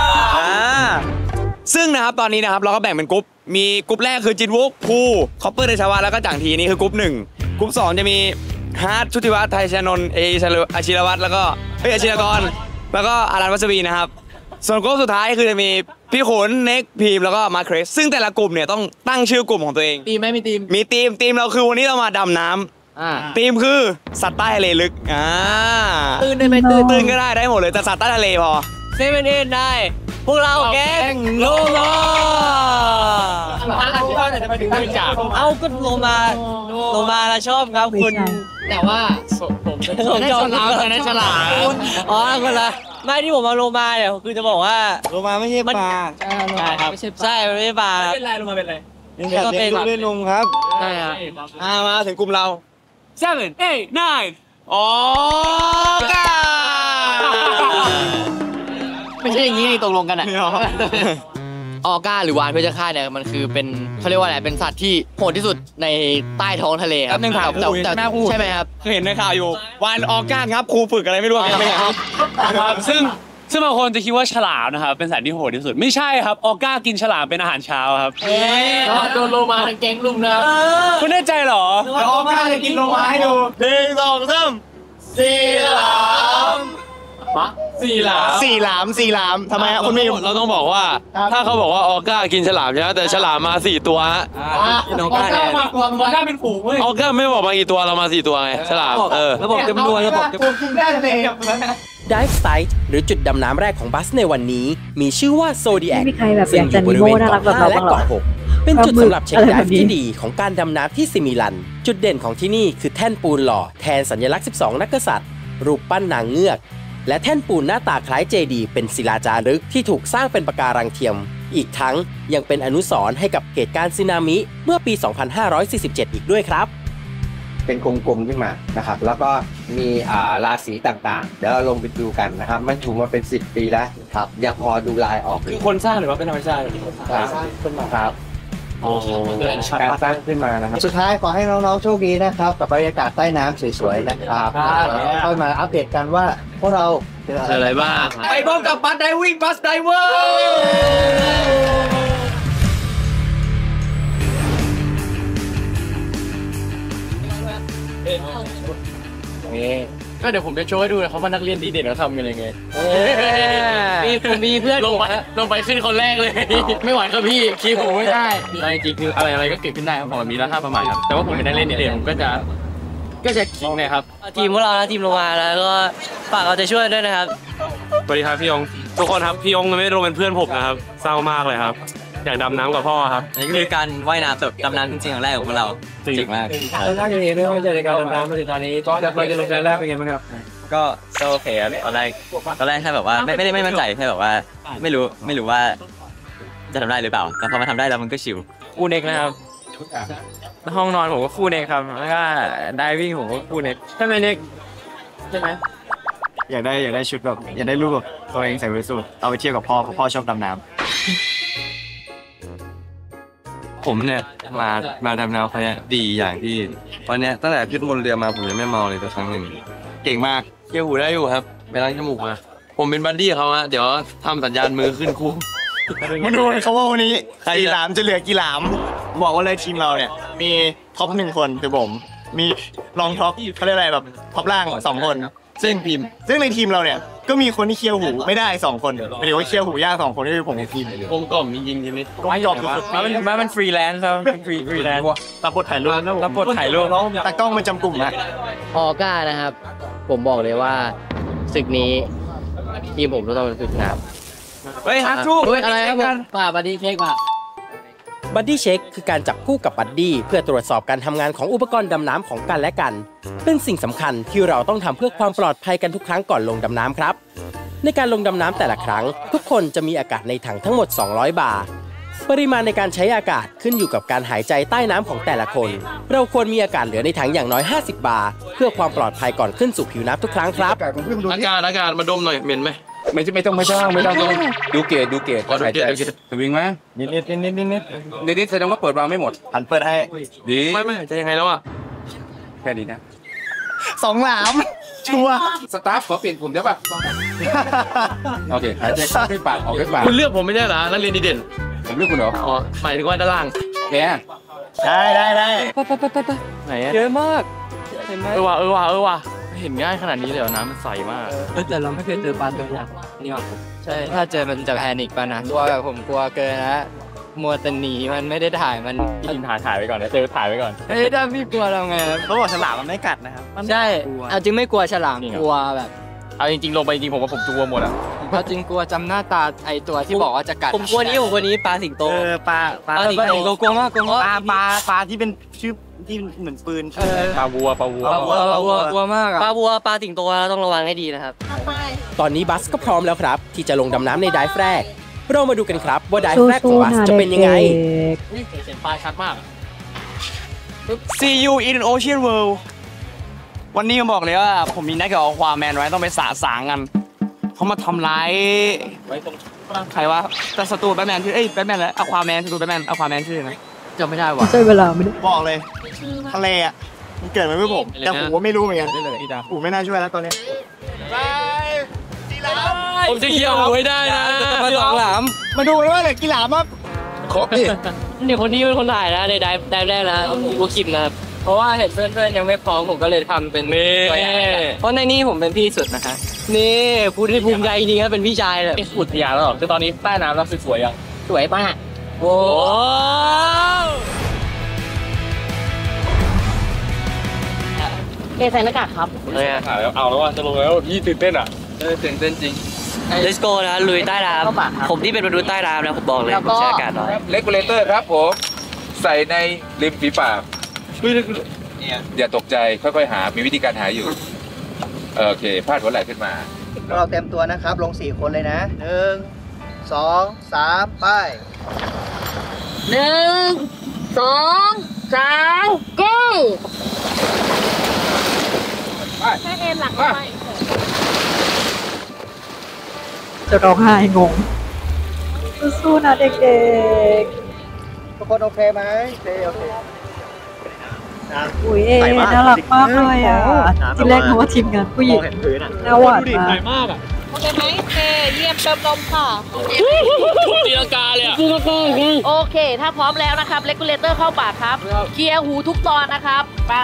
ซึ่งนะครับตอนนี้นะครับเราก็แบ่งเป็นกรุ๊ปมีกรุ๊ปแรกคือจินวุกภูคอปเปอร์เดชาวาแล้วก็จังทีนี่คือกรุ๊ป1กรุ๊ป2จะมีฮาร์ดชุติวัฒน์ไทยชนนท์อาชิรวัฒน์แล้วก็อาชิรกรแล้วก็อารันวัชวีนะครับส่วนกลุ่มสุดท้ายคือจะมีพี่ขุนเน็กพีมแล้วก็มาร์คเครสซึ่งแต่ละกลุ่มเนี่ยต้องตั้งชื่อกลุ่มของตัวเองทีมไหมมีทีมเราคือวันนี้เรามาดำน้ำทีมคือสัตว์ใต้ทะเลลึกตื่นได้ไหมตื่นก็ได้หมดเลยแต่สัตว์ใต้ทะเลพอเซเว่นเอ็นได้พวกเราแก๊งโลมาเอาก็โลมาเราชอบครับคุณแต่ว่าผมชอบเราแต่นั้นฉลาดคนละไม่ที่ผมมาโลมาเนี่ยคือจะบอกว่าโลมาไม่ใช่ปลาใช่ครับใช่ไม่ใช่ปลาเป็นไรโลมาเป็นไรก็เป็นลูกเล่นนมครับใช่ครับมาถึงกลุ่มเรา 7 8 9ไม่ใช่อย่างนี้นี่ตกลงกันอ่ะออก้าหรือวานเพชรฆาตเนี่ยมันคือเป็นเขาเรียกว่าอะไรเป็นสัตว์ที่โหดที่สุดในใต้ท้องทะเลครับหนึ่งข่าวใช่ไหมครับเห็นในข่าวอยู่วานออก้าครับครูฝึกอะไรไม่รู้ครับซึ่งบางคนจะคิดว่าฉลามนะครับเป็นสัตว์ที่โหดที่สุดไม่ใช่ครับออก้ากินฉลามเป็นอาหารเช้าครับโดนโลมาทั้งแก๊งลุมนะคุณแน่ใจเหรอออก้าจะกินโลมาให้ดู 1 2 3สี่หลามทำไมคุณมีเราต้องบอกว่าถ้าเขาบอกว่าออก้ากินฉลามใช่ไหมแต่ฉลามมา4 ตัวฮะออก้าเป็นฝูงเว้ยออก้าไม่บอกมากี่ตัวเรามา4 ตัวไงฉลามระบบจำนวนระบบกินได้เลย Dive Site หรือจุดดำน้ำแรกของบัสในวันนี้มีชื่อว่า Zodiac ซึ่งอยู่บริเวณเกาะ5และเกาะ 6เป็นจุดสำหรับเช็คไดฟ์ที่ดีของการดำน้ำที่ซิมิลันจุดเด่นของที่นี่คือแท่นปูนหล่อแทนสัญลักษณ์12นักกษัตริย์รูปปั้นนางเงือกและแท่นปูนหน้าตาคล้ายเจดีย์เป็นศิลาจารึกที่ถูกสร้างเป็นปะการังเทียมอีกทั้งยังเป็นอนุสรณ์ให้กับเหตุการณ์สึนามิเมื่อปี 2547 อีกด้วยครับเป็นกลมๆขึ้นมานะครับแล้วก็มีราศีต่างๆเดี๋ยวเราลงไปดูกันนะครับมันถูกมาเป็น10 ปีแล้วครับยังพอดูลายออกคือคนสร้างหรือว่าเป็นธรรมชาติสร้างขึ้นมาครับการสร้างขึ้นมานะครับสุดท้ายขอให้น้องๆโชคดีนะครับกับบรรยากาศใต้น้ำสวยๆนะครับเข้ามาอัปเดตกันว่าพวกเราเจออะไรบ้างไปพบกับบัสไดวิ่งบัสไดเวอร์ก็เดี๋ยวผมจะโชว์ให้ดูนะเขาว่านักเรียนดีเด่นเขาทำกันยังไงผมมีเพื่อนลงไปขึ้นคนแรกเลยไม่ไหวครับพี่คีบผมไม่ได้จริงคืออะไรก็เกิดขึ้นได้ครับผมมีแล้วท่าประมาณครับแต่ว่าผมเป็นนักเรียนดีเด่นผมก็จะคิงนะครับทีมพวกเรานะทีมลงมาแล้วก็ฝากเอาใจช่วยด้วยนะครับสวัสดีครับพี่ยงทุกคนครับพี่ยงไม่ได้ลงเป็นเพื่อนผมนะครับเศร้ามากเลยครับอยากดำน้ำกับพ่อครับนี่คือการว่ายน้ำแบบดำน้ำจริงๆครั้งแรกของเราจริงมากแล้วถ้าอย่างนี้ไม่ว่าจะในการดำน้ำตอนนี้จะไปจะลงแรกเป็นไงบ้างครับก็โอเคตอนแรกแค่แบบว่าไม่มั่นใจแค่แบบว่าไม่รู้ว่าจะทำได้หรือเปล่าแต่พอมาทำได้แล้วมันก็ชิวคู่เน็กนะครับห้องนอนผมก็คู่เน็กครับแล้วก็ไดวิ่งผมก็คู่เน็กใช่ไหมเน็กใช่ไหมอยากได้ชุดแบบอยากได้รูปแบบตัวเองใส่เวสสูทเอาไปเทียบกับพ่อเพราะพ่อชอบดำน้ำผมเนี่ยมาดำน้ำครั้งนี้ดีอย่างที่ตอนนี้ตั้งแต่ขึ้นบนเรือมาผมยังไม่เมาเลยแต่ครั้งหนึ่งเก่งมากเกี่ยวหูได้อยู่ครับไปล้างจมูกมาผมเป็นบัดดี้เขาฮะเดี๋ยวทำสัญญาณมือขึ้นคู่มาดูเลยเขาว่าวันนี้กี่หลามจะเหลือกี่หลามบอกว่าเลยทีมเราเนี่ยมีท็อป1 คนคือผมมีรองท็อปเขาเรียกอะไรแบบท็อปล่าง2 คนซึ่งในทีมเราเนี่ยก็มีคนที่เคี่ยวหูไม่ได้2 คนหมายถึงว่าเคี่ยวหูยาก2 คนนี่คือผมกับทีมกลมกล่อมจริงๆทีนี้กลมกล่อมมันฟรีแลนซ์ครับฟรีแลนซ์รับบทถ่ายรูปตากล้องมันจำกลุ่มนะออก้านะครับ ผมบอกเลยว่าศึกนี้ทีมผมต้องศึกหนักเฮ้ยฮัทชูอะไรครับผมป่าบัดดี้เช็คป่ะบัดดี้เช็คคือการจับคู่กับบัดดี้เพื่อตรวจสอบการทำงานของอุปกรณ์ดำน้ำของกันและกันเป็นสิ่งสำคัญที่เราต้องทำเพื่อความปลอดภัยกันทุกครั้งก่อนลงดำน้ำครับในการลงดำน้ำแต่ละครั้งทุกคนจะมีอากาศในถังทั้งหมด200 บาร์ปริมาณในการใช้อากาศขึ้นอยู่กับการหายใจใต้น้ำของแต่ละคนเราควรมีอากาศเหลือในถังอย่างน้อย50 บาร์เพื่อความปลอดภัยก่อนขึ้นสู่ผิวน้ำทุกครั้งครับอากาศมาดมหน่อยเหม็นไหมไม่ต้องดูเกตก็หายใจสวิงไหมนิดแสดงว่าเปิดวางไม่หมดหันเปิดให้ดีไม่จะยังไงแล้วอ่ะแค่นี้นะ 2 หลามชัวสตาฟขอเปลี่ยนกลุ่มได้ป่ะโอเคหายใจเข้าด้วยปากออกด้วยปากคุณเลือกผมไม่ใช่เหรอนักเรียนดีเด่นผมเลือกคุณเหรออ๋อหมายถึงว่าด้านล่างแกได้ไปไหนเยอะมากเห็นไหมว่ะเห็นง่ายขนาดนี้เลยน้ำมันใสมากแต่เราไม่เคยเจอปลาตัวใหญ่นี่หรอใช่ถ้าเจอมันจะแพนิคป่ะนะกลัวแบบผมกลัวเกินนะมัวแต่หนีมันไม่ได้ถ่ายมันกินถ่ายไปก่อนนะเจอถ่ายไปก่อนเฮ้ยถ้าพี่กลัวเราไงเขาบอกฉลามมันไม่กัดนะครับใช่เอาจริงไม่กลัวฉลามกลัวแบบเอาจริงๆลงไปจริงผมว่าผมกลัวหมดอ่ะเอาจริงกลัวจำหน้าตาไอตัวที่บอกว่าจะกัดผมกลัวนี้ปลาสิงโตปลาสิงโตกลัวมากปลาที่เป็นชื่อที่เหมือนปืนปลาวัวกลัวมากปลาวัวปลาสิงโตต้องระวังให้ดีนะครับตอนนี้บัสก็พร้อมแล้วครับที่จะลงดำน้ำในไดฟ์แรกเรามาดูกันครับว่าไดฟ์แรกของบัสจะเป็นยังไงเสียงปลาชัดมาก See you in Ocean World วันนี้ผมบอกเลยว่าผมมีนัดกับอควาแมนไว้ต้องไปสางกันเขามาทำร้ายใครวะแต่ศัตรูแบทแมนชื่อแบทแมนแล้วอควาแมนศัตรูแบทแมนอควาแมนชื่อนะจำไม่ได้ว่ะใช่เวลาไม่ได้บอกเลยทะเลอ่ะมันเกิดมาเพื่อผมแต่ผมว่าไม่รู้เหมือนกันผมไม่น่าช่วยแล้วตอนนี้ผมจะเกี่ยวไว้ได้นะมา2 หลามมาดูว่าเหลือกี่หลามครับครบดินี่คนนี้เป็นคนถ่ายนะในไดฟ์แรกนะกูคิมนะครับเพราะว่าเห็นเพื่อนๆยังไม่พร้อมผมก็เลยทำเป็นตัวอย่างเพราะในนี้ผมเป็นพี่สุดนะคะนี่พูดให้ภูมิใจจริงครับเป็นพี่ชายเลยอุทยานแล้วหรอคือตอนนี้ใต้น้ำเราสวยยังสวยมากโอ้ใส่หน้ากากครับเอาแล้วว่าจะลงแล้วพี่ตื่นเต้นอ่ะตื่นเต้นจริง Let's go นะลุยใต้น้ำผมที่เป็นมนุษย์ใต้น้ำนะผมบอกเลยผมแชร์อากาศหน่อยเลกูเลเตอร์ครับผมใส่ในริมฝีปากอย่าตกใจค่อยๆหามีวิธีการหาอยู่โอเคพาดหัวไหล่ขึ้นมาเราเต็มตัวนะครับลง4 คนเลยนะ1 2 3ไป 1 2 3 go ให้เอ็นหลังไปจะร้องไห้งงสู้ๆนะเด็กๆทุกคนโอเคไหมโอเคอุ้ยน่ารักมากเลยอ่ะที่แรกเขาว่าทีมงานผู้หญิงน่าหวานมากอ่ะโอเคไหมเยี่ยมเติมลมค่ะตีลังกาเลยอ่ะโอเคถ้าพร้อมแล้วนะครับเลกูเลเตอร์เข้าปากครับเคลียร์หูทุกตอนนะครับไป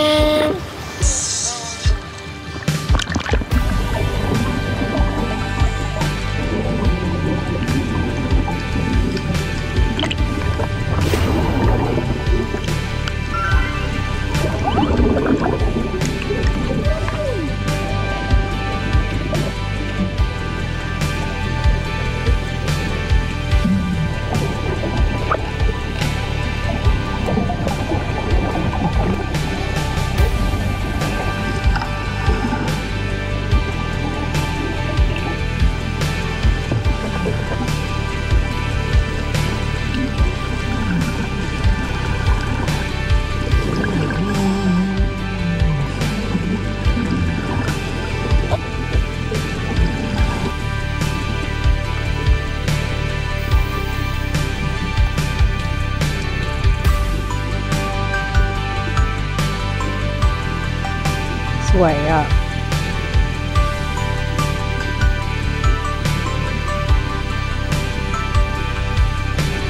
สวยอ่ะ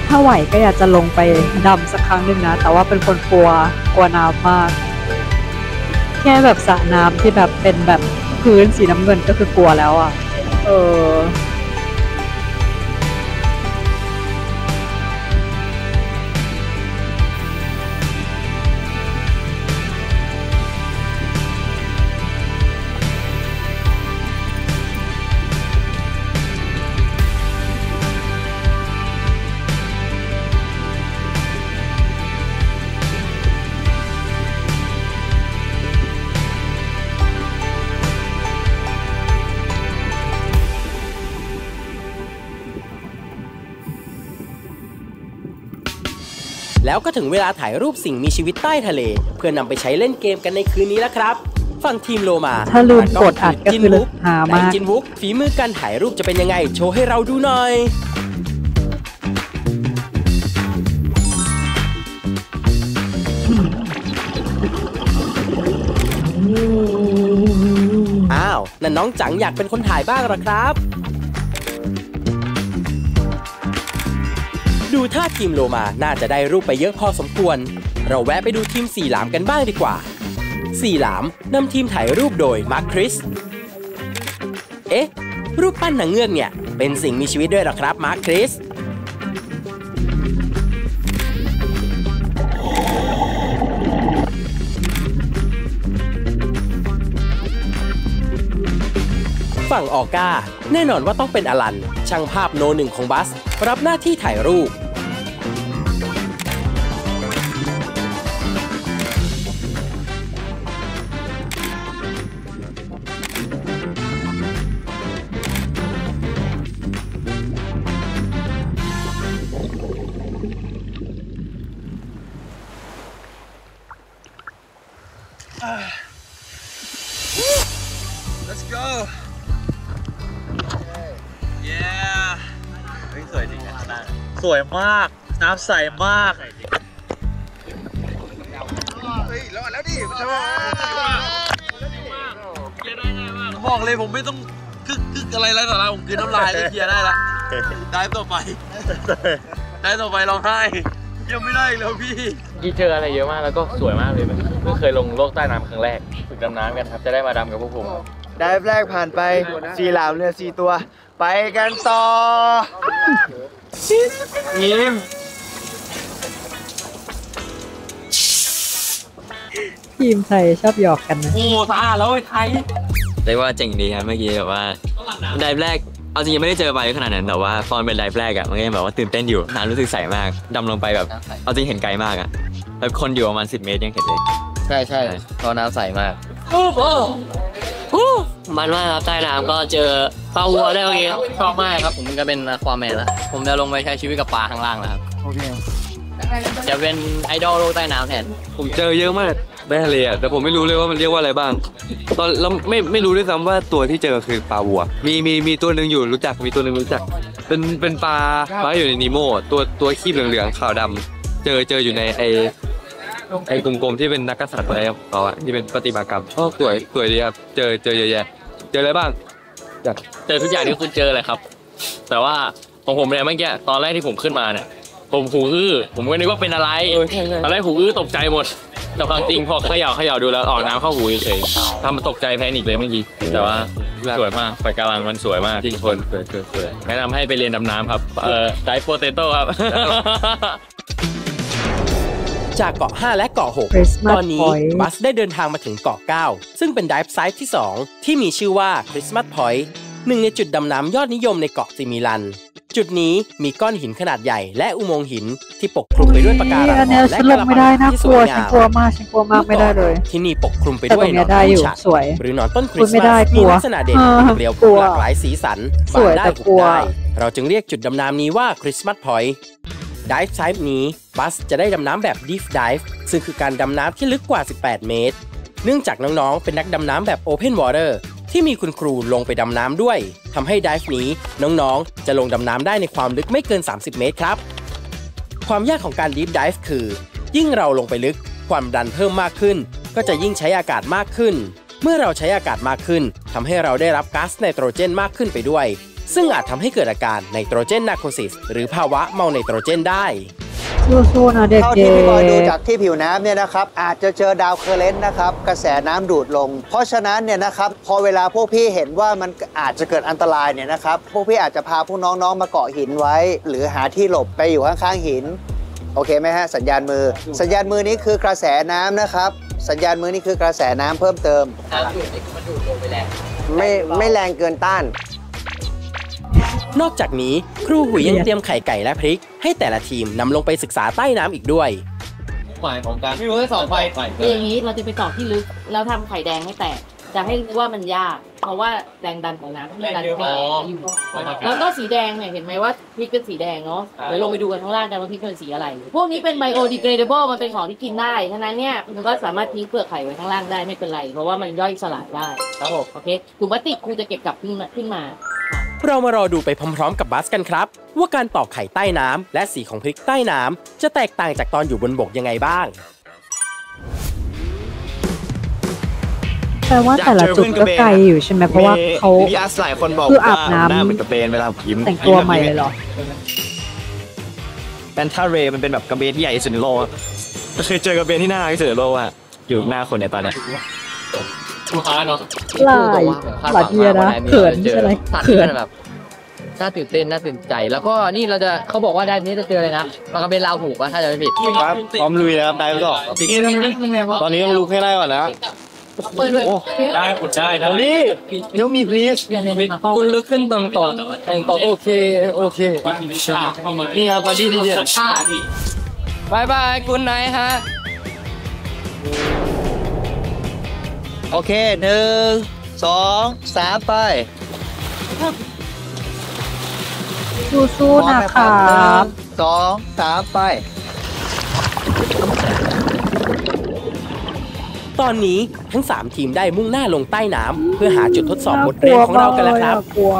ถ้าไหวก็อยากจะลงไปดำสักครั้งหนึ่งนะแต่ว่าเป็นคนกลัวน้ำมากแค่แบบสระน้ำที่แบบเป็นแบบพื้นสีน้ำเงินก็คือกลัวแล้วอ่ะแล้วก็ถึงเวลาถ่ายรูปสิ่งมีชีวิตใต้ทะเลเพื่อนำไปใช้เล่นเกมกันในคืนนี้แล้วครับฝั่งทีมโลมาถ้าลืมกดอัดก็คือหามากจินวุกฝีมือการถ่ายรูปจะเป็นยังไงโชว์ให้เราดูหน่อยอ้าวนั่นน้องจังอยากเป็นคนถ่ายบ้างหรอครับดูท่าทีมโลมาน่าจะได้รูปไปเยอะพอสมควรเราแวะไปดูทีมสี่หลามกันบ้างดีกว่าสี่หลามนำทีมถ่ายรูปโดยมาร์คคริสเอ๊ะรูปปั้นนางเงือกเนี่ยเป็นสิ่งมีชีวิตด้วยหรอครับมาร์คคริสฝั่งออก้าแน่นอนว่าต้องเป็นอลันช่างภาพโนหนึ่งของบัสรับหน้าที่ถ่ายรูป Let's go yeah สวยจริงนะสวยมากน้ำใสมากเฮ้ยรอดแล้วดิบอกเลยผมไม่ต้องกึกอะไรแล้วต่อแล้วผมกินน้ำลายเลยเคลียร์ได้ละได้ต่อไปร้องไห้ยังไม่ได้แล้วพี่เจออะไรเยอะมากแล้วก็สวยมากเลยเพิ่งเคยลงโลกใต้น้ำครั้งแรกฝึกดำน้ำกันครับจะได้มาดำกับพวกผมได้แรกผ่านไป4 หลามเรือ4 ตัวไปกันต่อยิ้มทีมไทยชอบหยอกกันนะโอ้สะอาดแล้วไอ้ไทยเรียกว่าเจ๋งดีครับเมื่อกี้แบบว่าไดฟ์แรกเอาจริงยังไม่ได้เจอไปขนาดนั้นแต่ว่าตอนเป็นไดฟ์แรกอะมันก็ยังแบบว่าตื่นเต้นอยู่น้ำรู้สึกใสมากดำลงไปแบบเอาจริงเห็นไกลมากอะแล้วคนอยู่ประมาณ10 เมตรยังเห็นเลยใช่เพราะน้ำใสมากมันมากครับใต้น้ำก็เจอปลาวัวได้โอเคชอบมากครับผมก็เป็นควาแมนแล้วผมจะลงไปใช้ชีวิตกับปลาข้างล่างแล้วครับโอเคจะเป็นไอดอลโลกใต้น้ำแทนผมเจอเยอะมากในทะเลอ่ะแต่ผมไม่รู้เลยว่ามันเรียกว่าอะไรบ้างตอนเราไม่รู้ด้วยซ้ำว่าตัวที่เจอคือปลาวัวมีตัวหนึ่งอยู่รู้จักมีตัวหนึ่งรู้จักเป็นปลาอยู่ในนีโม่ตัวคีบเหลืองๆขาวดำเจออยู่ในไอ้กลมๆที่เป็นนักกษัตริย์อะไรของเขาอะที่เป็นประติมากรรมสวยดีครับเจอเยอะแยะเจออะไรบ้างเจอทุกอย่างที่คุณเจอเลยครับแต่ว่าของผมเนี่ยเมื่อกี้ตอนแรกที่ผมขึ้นมาเนี่ยผมหูอื้อผมก็นึกว่าเป็นอะไรตอนแรกหูอื้อตกใจหมดแต่ความจริงพอเขย่าดูแล้วออกน้ำเข้าหูเฉยทำมันตกใจแพนิคเลยเมื่อกี้แต่ว่าสวยมากปะการังมันสวยมากจริงคนสวยแนะนำให้ไปเรียนดำน้ำครับไดฟ์โปเตโต้ครับจากเกาะ 5 และเกาะ 6 ตอนนี้บัสได้เดินทางมาถึงเกาะ 9 ซึ่งเป็นไดฟ์ไซต์ที่ 2 ที่มีชื่อว่าคริสต์มาสพอยต์หนึ่งในจุดดำน้ำยอดนิยมในเกาะซิมิลันจุดนี้มีก้อนหินขนาดใหญ่และอุโมงค์หินที่ปกคลุมไปด้วยปะการังและกระพังที่สวยงามกลัวมากไม่ได้เลยที่นี่ปกคลุมไปด้วยหนอนต้นฉัดหรือหนอนต้นคริสต์มาสมีลักษณะเด่นเปลี่ยวพุ่งหลากหลายสีสันบานได้หุบได้เราจึงเรียกจุดดำน้ำนี้ว่าคริสต์มาสพอยต์ไดฟ์ไซต์นี้บัสจะได้ดำน้ำแบบดีฟไดฟ์ซึ่งคือการดำน้ำที่ลึกกว่า18 เมตรเนื่องจากน้องๆเป็นนักดำน้ำแบบโอเพนวอเตอร์ที่มีคุณครูลงไปดำน้ำด้วยทำให้ไดฟ์นี้น้องๆจะลงดำน้ำได้ในความลึกไม่เกิน30 เมตรครับความยากของการดีฟไดฟ์คือยิ่งเราลงไปลึกความดันเพิ่มมากขึ้นก็จะยิ่งใช้อากาศมากขึ้นเมื่อเราใช้อากาศมากขึ้นทำให้เราได้รับก๊าซไนโตรเจนมากขึ้นไปด้วยซึ่งอาจทำให้เกิดอาการไนโตรเจนนาร์โคซิสหรือภาวะเมาไนโตรเจนได้สู้ๆนะเด็กๆเท่าที่พี่บอยดูจากที่ผิวน้ำเนี่ยนะครับอาจจะเจอดาวเคอร์เรนต์นะครับกระแสน้ำดูดลงเพราะฉะนั้นเนี่ยนะครับพอเวลาพวกพี่เห็นว่ามันอาจจะเกิดอันตรายเนี่ยนะครับพวกพี่อาจจะพาพวกน้องๆมาเกาะหินไว้ หรือหาที่หลบไปอยู่ข้างๆหินโอเคไหมฮะสัญญาณมือนี้คือกระแสน้ำนะครับสัญญาณมือนี้คือกระแสน้ำเพิ่มเติมไม่แรงเกินต้านนอกจากนี้ครูหุยยังเตรียมไข่ไก่และพริกให้แต่ละทีมนำลงไปศึกษาใต้น้ำอีกด้วยหมายของการไม่รู้สองไฟอย่างนี้เราจะไปต่อที่ลึกแล้วทำไข่แดงให้แตกจะให้รู้ว่ามันยากเพราะว่าแรงดันของน้ำที่ดันขึ้นมาอยู่แล้วก็สีแดงเนี่ยเห็นไหมว่าพริกเป็นสีแดงเนาะเดี๋ยวลงไปดูกันข้างล่างกันว่าพริกเป็นสีอะไรพวกนี้เป็น biodegradable มันเป็นของที่กินได้ฉะนั้นเนี่ยมันก็สามารถทิ้งเปลือกไข่ไว้ข้างล่างได้ไม่เป็นไรเพราะว่ามันย่อยสลายได้ครับผมโอเคถุงพลาสติกครูจะเก็บกลับขึ้นมาเรามารอดูไปพร้อมๆกับบัสกันครับว่าการตอกไข่ใต้น้ำและสีของพริกใต้น้ำจะแตกต่างจากตอนอยู่บนบกยังไงบ้างแปลว่าแต่ละจุดก็ไกลอยู่ใช่ไหมเพราะว่าเขามีอาสหลายคนบอกคืออาบน้ำหน้าเหมือนกระเบนเวลายิ้มแต่งตัวใหม่เลยเหรอแอนทาเรย์มันเป็นแบบกระเบนที่ใหญ่ที่สุดในโลกเคยเจอกระเบนที่น่ารักที่สุดในโลกอะอยู่หน้าคนในตอนนี้ลายหลาดเยียนะเขินใช่ไหมเขินแบบน่าตื่นเต้นน่าตื่นใจแล้วก็นี่เขาบอกว่าได้นี้จะเจอเลยนะมันก็เป็นเราถูกว่าถ้าจะไม่ผิดครับพร้อมลุยแล้วได้ก็ตอนนี้ต้องลุกให้ได้ก่อนนะได้กดได้แล้วนี่เดี๋ยวมีพลีสคุณลึกขึ้นตรงโอเคนี่ครับมาดีดีบายบายคุณไหนฮะโอเค1 2 3ไปสู้ๆนะครับ 1 2 3ไปตอนนี้ทั้ง3ทีมได้มุ่งหน้าลงใต้น้ำเพื่อหาจุดทดสอบบทเรียนของเรากันแล้วครับ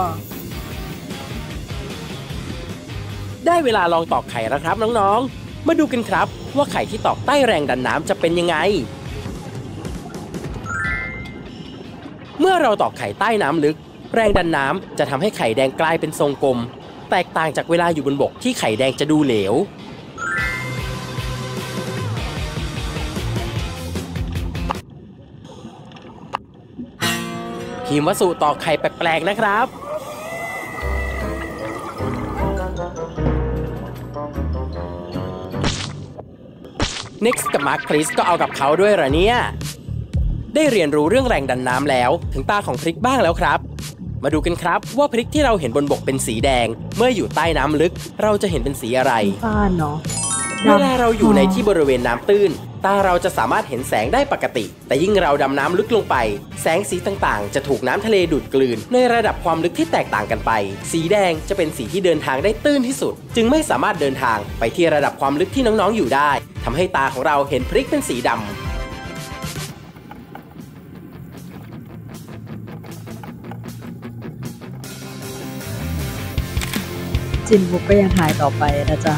ได้เวลาลองตอกไข่แล้วครับน้องๆมาดูกันครับว่าไข่ที่ตอกใต้แรงดันน้ำจะเป็นยังไงเมื่อเราตอกไข่ใต้น้ำลึกแรงดันน้ำจะทำให้ไข่แดงกลายเป็นทรงกลมแตกต่างจากเวลาอยู่บนบกที่ไข่แดงจะดูเหลวทีมวสุตอกไข่แปลกๆนะครับNext กับมาร์คคริสก็เอากับเขาด้วยเหรอเนี่ยได้เรียนรู้เรื่องแรงดันน้ำแล้วถึงตาของพริกบ้างแล้วครับมาดูกันครับว่าพริกที่เราเห็นบนบกเป็นสีแดงเมื่ออยู่ใต้น้ำลึกเราจะเห็นเป็นสีอะไรเวลาเราอยู่ในที่บริเวณน้ำตื้นตาเราจะสามารถเห็นแสงได้ปกติแต่ยิ่งเราดำน้ำลึกลงไปแสงสีต่างๆจะถูกน้ำทะเลดูดกลืนในระดับความลึกที่แตกต่างกันไปสีแดงจะเป็นสีที่เดินทางได้ตื้นที่สุดจึงไม่สามารถเดินทางไปที่ระดับความลึกที่น้องๆอยู่ได้ทำให้ตาของเราเห็นพริกเป็นสีดำจินบุกก็ยังถ่ายต่อไปนะจ๊ะ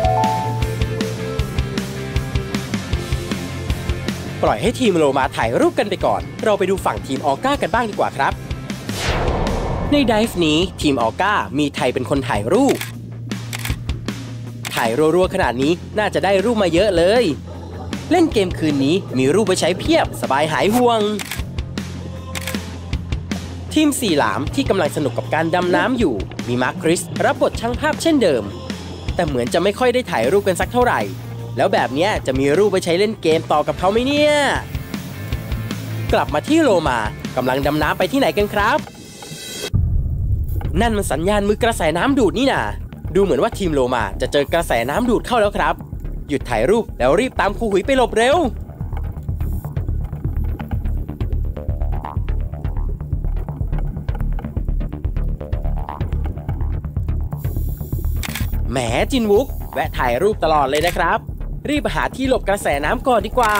ปล่อยให้ทีมโลมาถ่ายรูปกันไปก่อนเราไปดูฝั่งทีมออก้ากันบ้างดีกว่าครับในไดฟ์นี้ทีมออก้ามีไทยเป็นคนถ่ายรูปถ่ายรัวๆขนาดนี้น่าจะได้รูปมาเยอะเลยเล่นเกมคืนนี้มีรูปไปใช้เพียบสบายหายห่วงทีมสี่หลามที่กำลังสนุกกับการดำน้ำอยู่มีมาร์คคริสรับบทช่างภาพเช่นเดิมแต่เหมือนจะไม่ค่อยได้ถ่ายรูปกันสักเท่าไหร่แล้วแบบนี้จะมีรูปไปใช้เล่นเกมต่อกับเขาไหมเนี่ยกลับมาที่โลมากำลังดำน้ำไปที่ไหนกันครับนั่นมันสัญญาณมือกระแสน้ำดูดนี่นาดูเหมือนว่าทีมโลมาจะเจอกระแสน้ำดูดเข้าแล้วครับหยุดถ่ายรูปแล้วรีบตามครูหุยไปหลบเร็วแหมจินวุกแวะถ่ายรูปตลอดเลยนะครับรีบหาที่หลบกระแสน้ำก่อนดีกว่า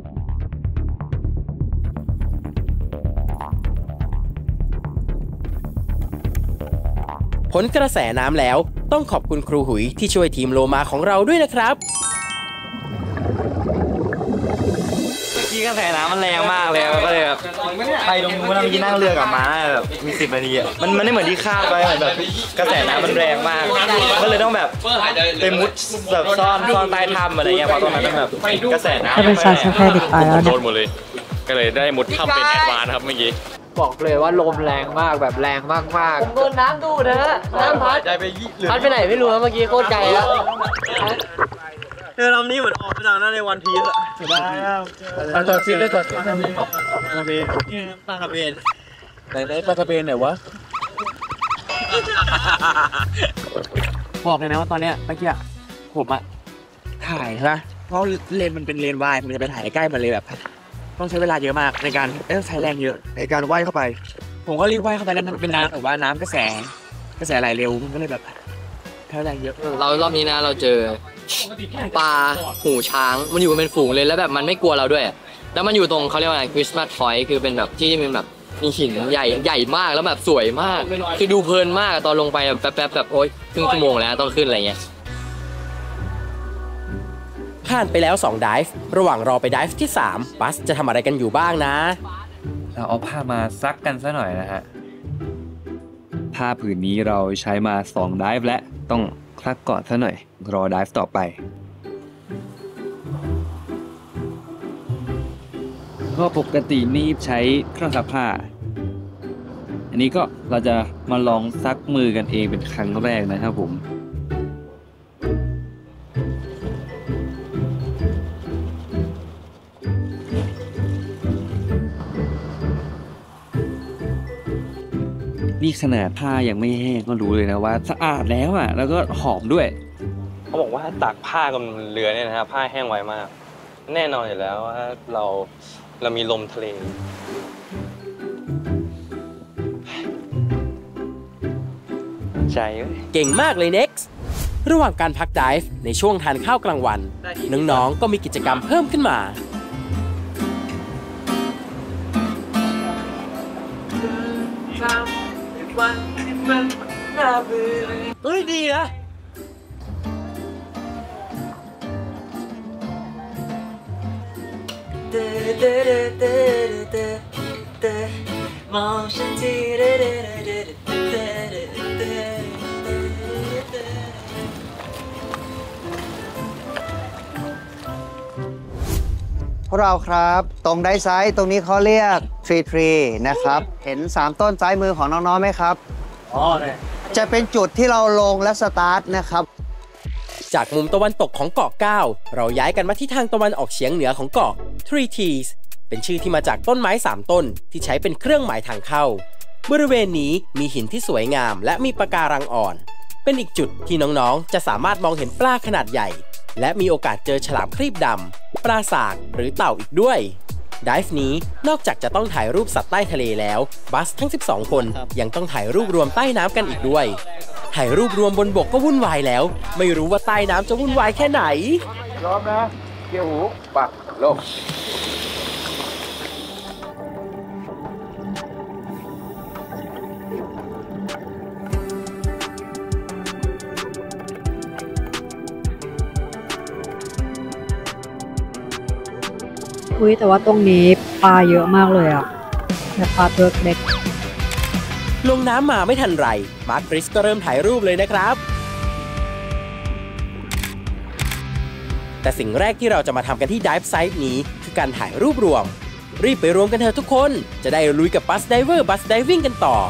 พ้นกระแสน้ำแล้วต้องขอบคุณครูหุยที่ช่วยทีมโลมาของเราด้วยนะครับเมื่อกี้กี้กระแสน้ำมันแรงมากเลยก็เลยแบบไปตรงนู้นเมื่อกี้นั่งเรือกับม้าแบบมี10 นาทีอ่ะมันไม่เหมือนที่คาดไว้เหมือนแบบกระแสน้ำมันแรงมากก็เลยต้องแบบไปมุดแบบซ่อนใต้ถ้ำอะไรเงี้ยเพราะตรงนั้นมันแบบกระแสน้ำถ้าเป็นฉันแค่ติดตายแล้วโดเนี่ยนหมดเลยก็เลยได้มุดถ้ำเป็นแอดวานซ์ครับเมื่อกี้บอกเลยว่าลมแรงมากแบบแรงมากๆผมโดนน้ำดูดนะฮะน้ำพัดพัดไปไหนไม่รู้นะเมื่อกี้โคตรไกลแล้วเรือลำนี้เหมือนออกมาจากนั่นในวันพีซอะได้ต่อซีได้ต่อปลากระเบนปลากระเบนไหนปลากระเบนไหนวะบอกเลยนะว่าตอนเนี้ยเมื่อกี้ผมอะถ่ายใช่ไหมเพราะเลนมันเป็นเลนวายผมจะไปถ่ายใกล้มันเลยแบบต้องใช้เวลาเยอะมากในการใช้แรงเยอะในการว่ายเข้าไปผมก็รีบว่ายเข้าไปแล้วมันเป็นน้ำแต่ว่าน้ำกระแสไหลเร็วมันก็เลยแบบใช้แรงเยอะเรารอบนี้นะเราเจอปลาหูช้างมันอยู่เป็นฝูงเลยแล้วแบบมันไม่กลัวเราด้วยแล้วมันอยู่ตรงเขาเรียกว่าอะไรคริสต์มาสพอยต์คือเป็นแบบที่มันแบบมีหินใหญ่มากแล้วแบบสวยมากคือดูเพลินมากตอนลงไปแบบแป๊บแบบโอ๊ยครึ่งชั่วโมงแล้วต้องขึ้นอะไรเงี้ยผ่านไปแล้ว2 dive ระหว่างรอไป dive ที่3บัสจะทำอะไรกันอยู่บ้างนะเราเอาผ้ามาซักกันซะหน่อยนะฮะผ้าผืนนี้เราใช้มา2 dive และต้องซักก่อนซะหน่อยรอ dive ต่อไปก็ปกตินี่ใช้เครื่องซักผ้าอันนี้ก็เราจะมาลองซักมือกันเองเป็นครั้งแรกนะครับผมนี่ขนาดผ้ายังไม่แห้งก็รู้เลยนะว่าสะอาดแล้วอ่ะแล้วก็หอมด้วยเขาบอกว่าตากผ้ากับเรือเนี่ยนะครับผ้าแห้งไวมากแน่นอนอยู่แล้วว่าเรามีลมทะเลใจเก่งมากเลย next ระหว่างการพัก dive ในช่วงทานข้าวกลางวันน้องๆก็มีกิจกรรมเพิ่มขึ้นมาเฮ้ยดีนะมองฉันทีพวกเราครับตรงด้านซ้ายตรงนี้เขาเรียกทรีนะครับเห็น3 ต้นซ้ายมือของน้องๆไหมครับจะเป็นจุดที่เราลงและสตาร์ทนะครับจากมุมตะวันตกของเกาะ9เราย้ายกันมาที่ทางตะวันออกเฉียงเหนือของเกาะ Three Trees เป็นชื่อที่มาจากต้นไม้3 ต้นที่ใช้เป็นเครื่องหมายทางเข้าบริเวณนี้มีหินที่สวยงามและมีปะการังอ่อนเป็นอีกจุดที่น้องๆจะสามารถมองเห็นปลาขนาดใหญ่และมีโอกาสเจอฉลามครีบดำปลาสากหรือเต่าอีกด้วยdive นี้นอกจากจะต้องถ่ายรูปสัตว์ใต้ทะเลแล้วบัสทั้ง12 คนยังต้องถ่ายรูปรวมใต้น้ำกันอีกด้วยถ่ายรูปรวมบนบกก็วุ่นวายแล้วไม่รู้ว่าใต้น้ำจะวุ่นวายแค่ไหนพร้อมนะเกี่ยวหูปักลงอุ้ยแต่ว่าตรงนี้ปลาเยอะมากเลยอ่ะแต่ปลาตัวเล็กลงน้ำมาไม่ทันไรมาร์คคริสก็เริ่มถ่ายรูปเลยนะครับแต่สิ่งแรกที่เราจะมาทำกันที่ dive site นี้คือการถ่ายรูปรวมรีบไปรวมกันเถอะทุกคนจะได้ลุยกับบัสไดเวอร์บัสไดวิ่งกันต่อ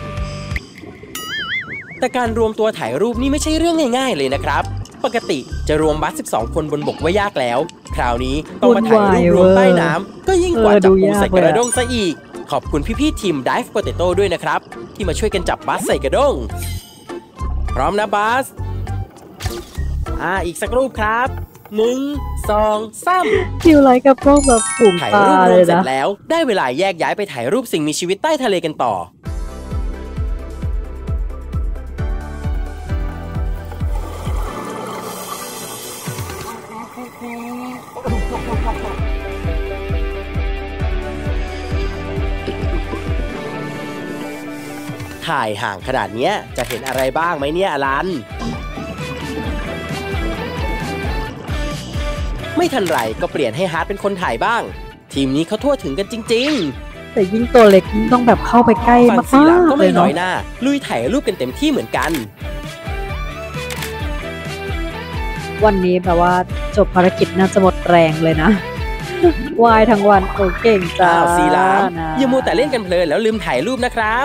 แต่การรวมตัวถ่ายรูปนี่ไม่ใช่เรื่องง่ายๆเลยนะครับปกติจะรวมบัส12 คนบนบกว่ายากแล้วคราวนี้ต้องมาถ่ายรูปรวมใต้น้ำก็ยิ่งกว่าจับปูใส่กระด้งซะอีกขอบคุณพี่ๆทีม Dive Potato ด้วยนะครับที่มาช่วยกันจับบัสใส่กระด้งพร้อมนะบัสอีกสักรูปครับ1 2 3 คิวไลค์กับพวกแบบฝูงปลาเลยนะถ่ายรูปรวมเสร็จแล้วได้เวลาแยกย้ายไปถ่ายรูปสิ่งมีชีวิตใต้ทะเลกันต่อถ่ายห่างขนาดนี้จะเห็นอะไรบ้างไหมเนี่ยอลันไม่ทันไรก็เปลี่ยนให้ฮาร์ดเป็นคนถ่ายบ้างททีมนี้เขาทั่วถึงกันจริงๆแต่ยิ่งตัวเล็กยิ่งต้องแบบเข้าไปใกล้มากสีหลามก็ไม่น้อยๆหน้าลุยถ่ายรูปกันเต็มที่เหมือนกันวันนี้แบบว่าจบภารกิจน่าจะหมดแรงเลยนะ วายทั้งวันโอ้เก่งจ้าสีหลามนะอย่ามัวแต่เล่นกันเพลินแล้วลืมถ่ายรูปนะครับ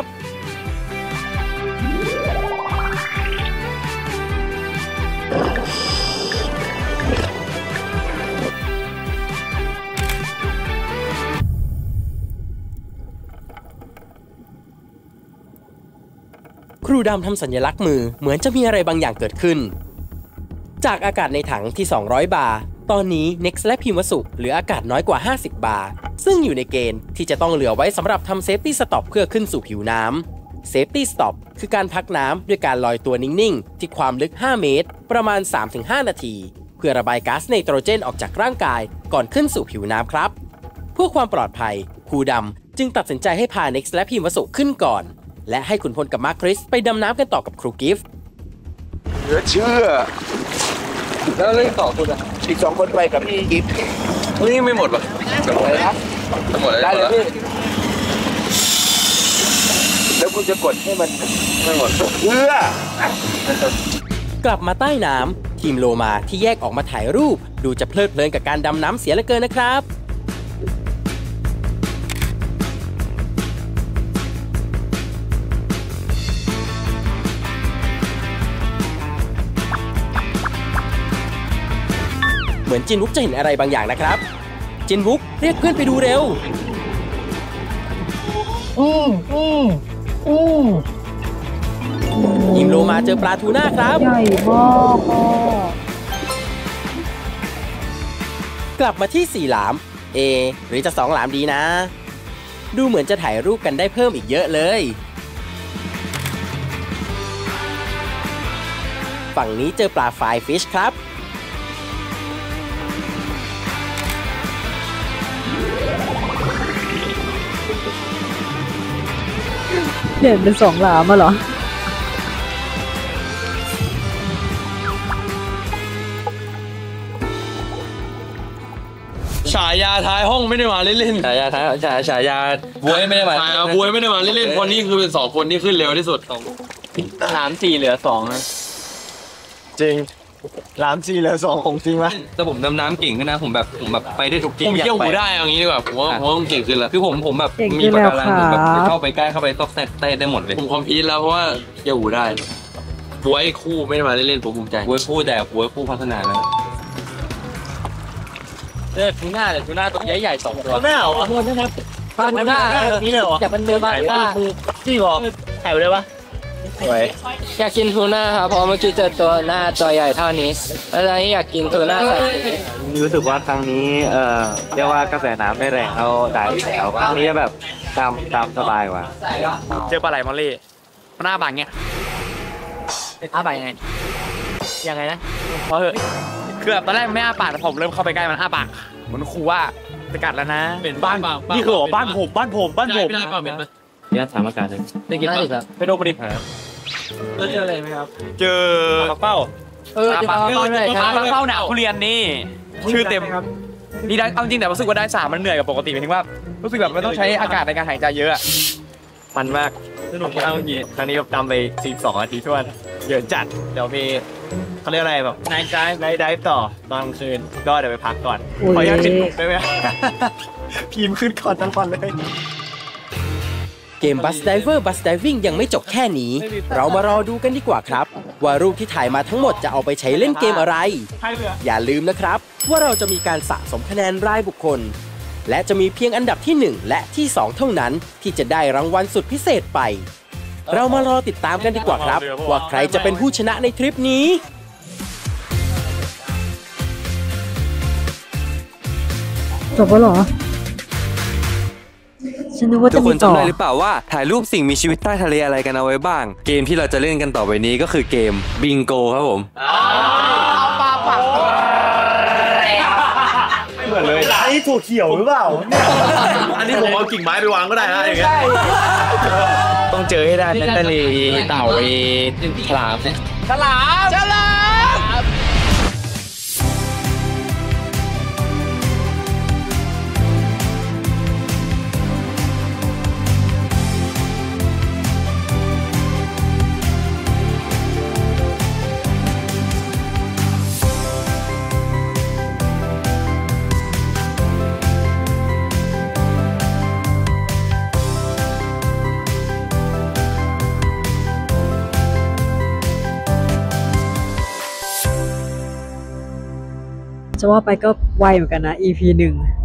ครูดำทำสัญลักษณ์มือเหมือนจะมีอะไรบางอย่างเกิดขึ้น จากอากาศในถังที่ 200 บาร์ตอนนี้ Next และพิมวสุเหลืออากาศน้อยกว่า 50 บาร์ซึ่งอยู่ในเกณฑ์ที่จะต้องเหลือไว้สำหรับทำ Safety Stop เพื่อขึ้นสู่ผิวน้ำ Safety Stop คือการพักน้ำด้วยการลอยตัวนิ่งๆที่ความลึก 5 เมตร ประมาณ 3-5 นาที เพื่อระบายก๊าซไนโตรเจนออกจากร่างกายก่อนขึ้นสู่ผิวน้ำครับเพื่อความปลอดภัยครูดำจึงตัดสินใจให้พา Next และพิมวสุขึ้นก่อนและให้ขุนพลกับมาร์คคริสไปดำน้ำกันต่อกับครูกิฟต์เหลือเชื่อแล้วเรื่องต่อคุณอีก2 คนไปกับพี่กิฟต์นี่ไม่หมดป่ะหมดเลยครับหมดเลยได้เลยพี่แล้วคุณจะกดให้มันไม่หมดเพื่อกลับมาใต้น้ำทีมโลมาที่แยกออกมาถ่ายรูปดูจะเพลิดเพลินกับการดำน้ำเสียเหลือเกินนะครับเหมือนจินวุกจะเห็นอะไรบางอย่างนะครับจินวุกเรียกเพื่อนไปดูเร็วทีมโลมาเจอปลาทูน่าครับใหญ่มากกลับมาที่สี่หลามหรือจะ2 หลามดีนะดูเหมือนจะถ่ายรูปกันได้เพิ่มอีกเยอะเลยฝั่งนี้เจอปลาไฟฟิชครับเปลี่ยนเป็น2 หลามมาเหรอฉายาท้ายห้องไม่ได้มาเล่นๆฉายาท้ายฉายาบวยไม่ได้มาบวยไม่ได้มาเล่นๆคนนี้คือเป็น2 คนที่ขึ้นเร็วที่สุด3 4เหลือ2นะจริง3 4เหลือ2ของจริงไหมแต่ผมดำน้ำเก่งขึ้นนะผมแบบไปได้ทุกที่ผมเที่ยวหูได้อย่างนี้ดีกว่าผมว่าผมเก่งขึ้นแล้วคือผมแบบมีปะการังผมแบบเข้าไปใกล้เข้าไปตอกแตกได้หมดเลยผมคอมพิวต์แล้วเพราะว่าเที่ยวหูได้บวยคู่ไม่ได้มาเล่นๆผมภูมิใจบวยคู่แต่บวยคู่พัฒนาแล้วทูน่าเลยทูน่าตัวใหญ่ๆ2 ตัวทูน่าเหรอทูน่าครับทูน่านี่เลยเหรออยากเป็นเนื้อมาที่หรอแถวเลยปะอยากกินทูน่าครับเพราะเมื่อกี้เจอตัวหน้าตัวใหญ่เท่านี้แล้วตอนนี้อยากกินทูน่ารู้สึกว่าครั้งนี้เรียกว่ากระแสน้ำไม่แรงเท่าได้แล้วครั้งนี้จะแบบตามสบายกว่าเจอปลาไหลมอลลี่หน้าบางเงี้ยอ้าปากยังไงนะพอเหอะคือแบบตอนแรกไม่อ้าปากแต่ผมเริ่มเข้าไปใกล้มันอ้าปากเหมือนครูว่าจะกัดแล้วนะเป็นบ้านนี่คือบ้านผมเนี่ยถามอาการเลยได้กินได้ครับไปโดนบริหารเจออะไรไหมครับเจอปลาเป้าปลาเป้าหนาวทุเรียนนี่ชื่อเต็มครับนี่ได้เอาจริงแต่รู้สึกว่าได้3มันเหนื่อยกับปกติหมายถึงว่ารู้สึกแบบไม่ต้องใช้อากาศในการหายใจเยอะมันมากสนุกมากเมื่อกี้ครั้งนี้ก็ทำไป12 นาทีทั่วเยอะจัดเดี๋ยวมีเขาเรียกอะไรแบบไนท์ไดฟ์ต่อตอนกลางคืนก็เดี๋ยวไปพักก่อนขออนุญาตปิดมุกได้ไหมพิมพ์ขึ้นก่อนทั้งวันเลยเกม Bus Diver Bus Diving ยังไม่จบแค่นี้เรามารอดูกันดีกว่าครับว่ารูปที่ถ่ายมาทั้งหมดจะเอาไปใช้เล่นเกมอะไรอย่าลืมนะครับว่าเราจะมีการสะสมคะแนนรายบุคคลและจะมีเพียงอันดับที่1และที่2เท่านั้นที่จะได้รางวัลสุดพิเศษไปเรามารอติดตามกันดีกว่าครับว่าใครจะเป็นผู้ชนะในทริปนี้จบแล้วเหรอทุกคนจำได้หรือเปล่าว่าถ่ายรูปสิ่งมีชีวิตใต้ทะเลอะไรกันเอาไว้บ้างเกมที่เราจะเล่นกันต่อไปนี้ก็คือเกมบิงโกครับผมเอาปลาปักไม่เหมือนเลยอันนี้ถั่วเขียวหรือเปล่าอันนี้ผมเอากิ่งไม้ไปวางก็ได้นะอย่างเงี้ยต้องเจอให้ได้ทะเลเต่าฉลามจะว่าไปก็ไวเหมือนกันนะ EP 1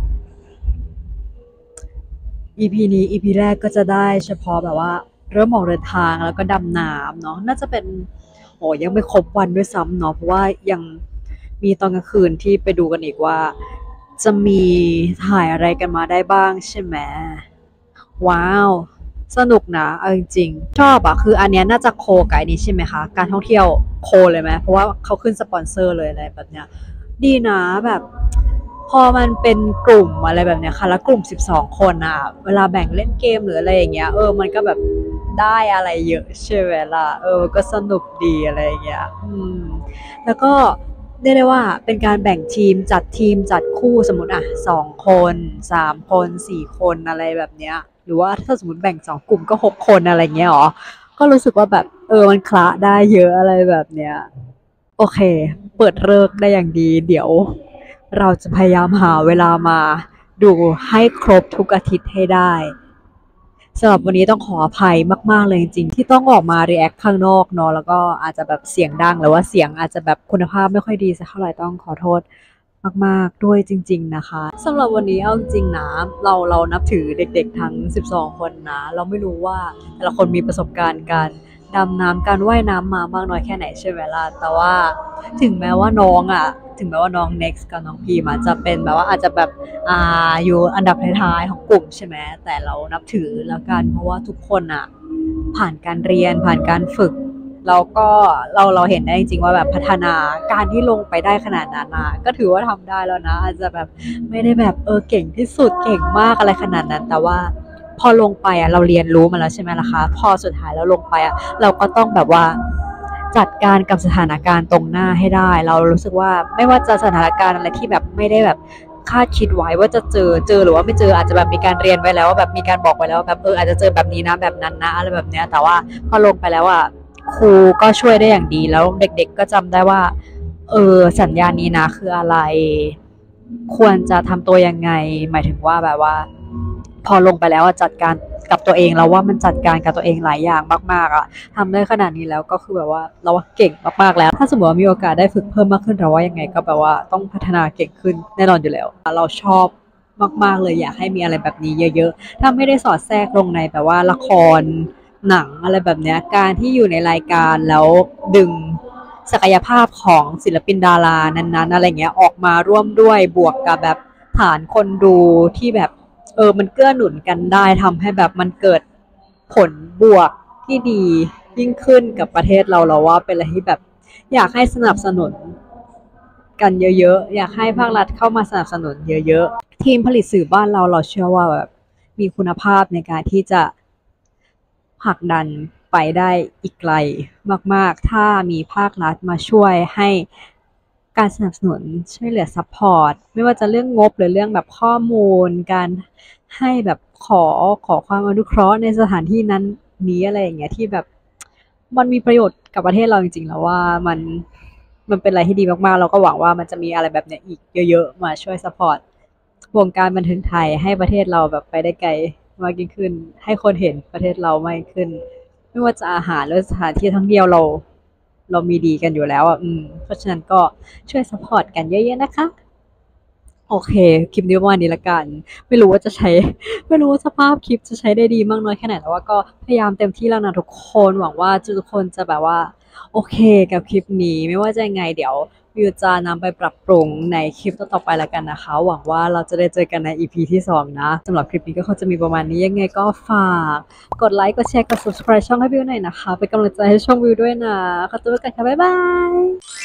EP นี้ EP แรกก็จะได้เฉพาะแบบว่าเริ่มออกเดินทางแล้วก็ดำน้ำเนาะน่าจะเป็นยังไม่ครบวันด้วยซ้ำเนาะเพราะว่ายังมีตอนกลางคืนที่ไปดูกันอีกว่าจะมีถ่ายอะไรกันมาได้บ้างใช่ไหมว้าวสนุกนะเอาจริงๆชอบอะคืออันเนี้ยน่าจะโคกับอันนี้ใช่ไหมคะการท่องเที่ยวโคเลยไหมเพราะว่าเขาขึ้นสปอนเซอร์เลยอะไรแบบเนี้ยดีนะแบบพอมันเป็นกลุ่มอะไรแบบเนี้ยค่ะแล้วกลุ่ม12คนอะเวลาแบ่งเล่นเกมหรืออะไรอย่างเงี้ยมันก็แบบได้อะไรเยอะใช่ไหมล่ะก็สนุกดีอะไรอย่างเงี้ยแล้วก็เรียกได้ว่าเป็นการแบ่งทีมจัดคู่สมมติ2 คน3 คน4 คนอะไรแบบเนี้ยหรือว่าถ้าสมมติแบ่ง2 กลุ่มก็6 คนอะไรเงี้ยหรอก็รู้สึกว่าแบบมันคละได้เยอะอะไรแบบเนี้ยโอเคเปิดฤกษ์ได้อย่างดีเดี๋ยวเราจะพยายามหาเวลามาดูให้ครบทุกอาทิตย์ให้ได้สำหรับวันนี้ต้องขออภัยมากๆเลยจริงๆที่ต้องออกมารีแอคข้างนอกเนาะแล้วก็อาจจะแบบเสียงดังหรือว่าเสียงอาจจะแบบคุณภาพไม่ค่อยดีสักเท่าไหร่ต้องขอโทษมากๆด้วยจริงๆนะคะสำหรับวันนี้เอาจริงนะเรานับถือเด็กๆทั้ง12 คนนะเราไม่รู้ว่าแต่ละคนมีประสบการณ์การดำน้ำการว่ายน้ำมามากน้อยแค่ไหนใช่ไหมล่ะแต่ว่าถึงแม้ว่าน้องnext กับน้องพีมจะเป็นแบบว่าอาจจะแบบอยู่อันดับท้ายๆของกลุ่มใช่ไหมแต่เรานับถือแล้วกันเพราะว่าทุกคนผ่านการเรียนผ่านการฝึกแล้วก็เราเห็นได้จริงๆว่าแบบพัฒนาการที่ลงไปได้ขนาดนั้นก็ถือว่าทำได้แล้วนะอาจจะแบบไม่ได้แบบเก่งที่สุดเก่งมากอะไรขนาดนั้นแต่ว่าพอลงไปเราเรียนรู้มาแล้วใช่ไหมล่ะคะพอสุดท้ายแล้วลงไปเราก็ต้องแบบว่าจัดการกับสถานการณ์ตรงหน้าให้ได้เรารู้สึกว่าไม่ว่าจะสถานการณ์อะไรที่แบบไม่ได้แบบคาดคิดไว้ว่าจะเจอหรือว่าไม่เจออาจจะแบบมีการเรียนไว้แล้วว่าแบบมีการบอกไว้แล้วว่าแบบอาจจะเจอแบบนี้นะแบบนั้นนะอะไรแบบเนี้ยแต่ว่าพอลงไปแล้วครูก็ช่วยได้อย่างดีแล้วเด็กๆก็จำได้ว่าสัญญาณนี้นะคืออะไรควรจะทำตัวยังไงหมายถึงว่าแบบว่าพอลงไปแล้วจัดการกับตัวเองแล้วว่ามันจัดการกับตัวเองหลายอย่างมากๆทำได้ขนาดนี้แล้วก็คือแบบว่าเราว่าเก่งมากๆแล้วถ้าสมมติว่ามีโอกาสได้ฝึกเพิ่มมากขึ้นเราว่ายังไงก็แบบว่าต้องพัฒนาเก่งขึ้นแน่นอนอยู่แล้วเราชอบมากๆเลยอยากให้มีอะไรแบบนี้เยอะๆถ้าไม่ได้สอดแทรกลงในแบบว่าละครหนังอะไรแบบนี้การที่อยู่ในรายการแล้วดึงศักยภาพของศิลปินดารานั้นๆอะไรเงี้ยออกมาร่วมด้วยบวกกับแบบฐานคนดูที่แบบมันเกื้อหนุนกันได้ทำให้แบบมันเกิดผลบวกที่ดียิ่งขึ้นกับประเทศเราว่าเป็นอะไรที่แบบอยากให้สนับสนุนกันเยอะๆอยากให้ภาครัฐเข้ามาสนับสนุนเยอะๆทีมผลิตสื่อบ้านเราเชื่อว่าแบบมีคุณภาพในการที่จะผลักดันไปได้อีกไกลมากๆถ้ามีภาครัฐมาช่วยให้การสนับสนุนช่วยเหลือซัพพอร์ตไม่ว่าจะเรื่องงบหรือเรื่องแบบข้อมูลการให้แบบขอความอนุเคราะห์ในสถานที่นั้นนี้อะไรอย่างเงี้ยที่แบบมันมีประโยชน์กับประเทศเราจริงๆแล้วว่ามันเป็นอะไรที่ดีมากๆเราก็หวังว่ามันจะมีอะไรแบบเนี้ยอีกเยอะๆมาช่วยซัพพอร์ตวงการบันเทิงไทยให้ประเทศเราแบบไปได้ไกลมากยิ่งขึ้นให้คนเห็นประเทศเรามากขึ้นไม่ว่าจะอาหารหรือสถานที่ท่องเที่ยวเรามีดีกันอยู่แล้วเพราะฉะนั้นก็ช่วยซัพพอร์ตกันเยอะๆนะคะโอเคคลิปนี้ประมาณนี้ละกันไม่รู้ว่าสภาพคลิปจะใช้ได้ดีมากน้อยแค่ไหนแต่ว่าก็พยายามเต็มที่แล้วนะทุกคนหวังว่าทุกคนจะแบบว่าโอเคกับคลิปนี้ไม่ว่าจะยังไงเดี๋ยววิวจะนำไปปรับปรุงในคลิปต่อไปแล้วกันนะคะหวังว่าเราจะได้เจอกันใน EP ที่ 2นะสำหรับคลิปนี้ก็คงจะมีประมาณนี้ยังไงก็ฝากกดไลค์กดแชร์กด subscribe ช่องให้วิวหน่อยนะคะเป็นกำลังใจให้ช่องวิวด้วยนะขอตัวไปก่อนค่ะบ๊ายบาย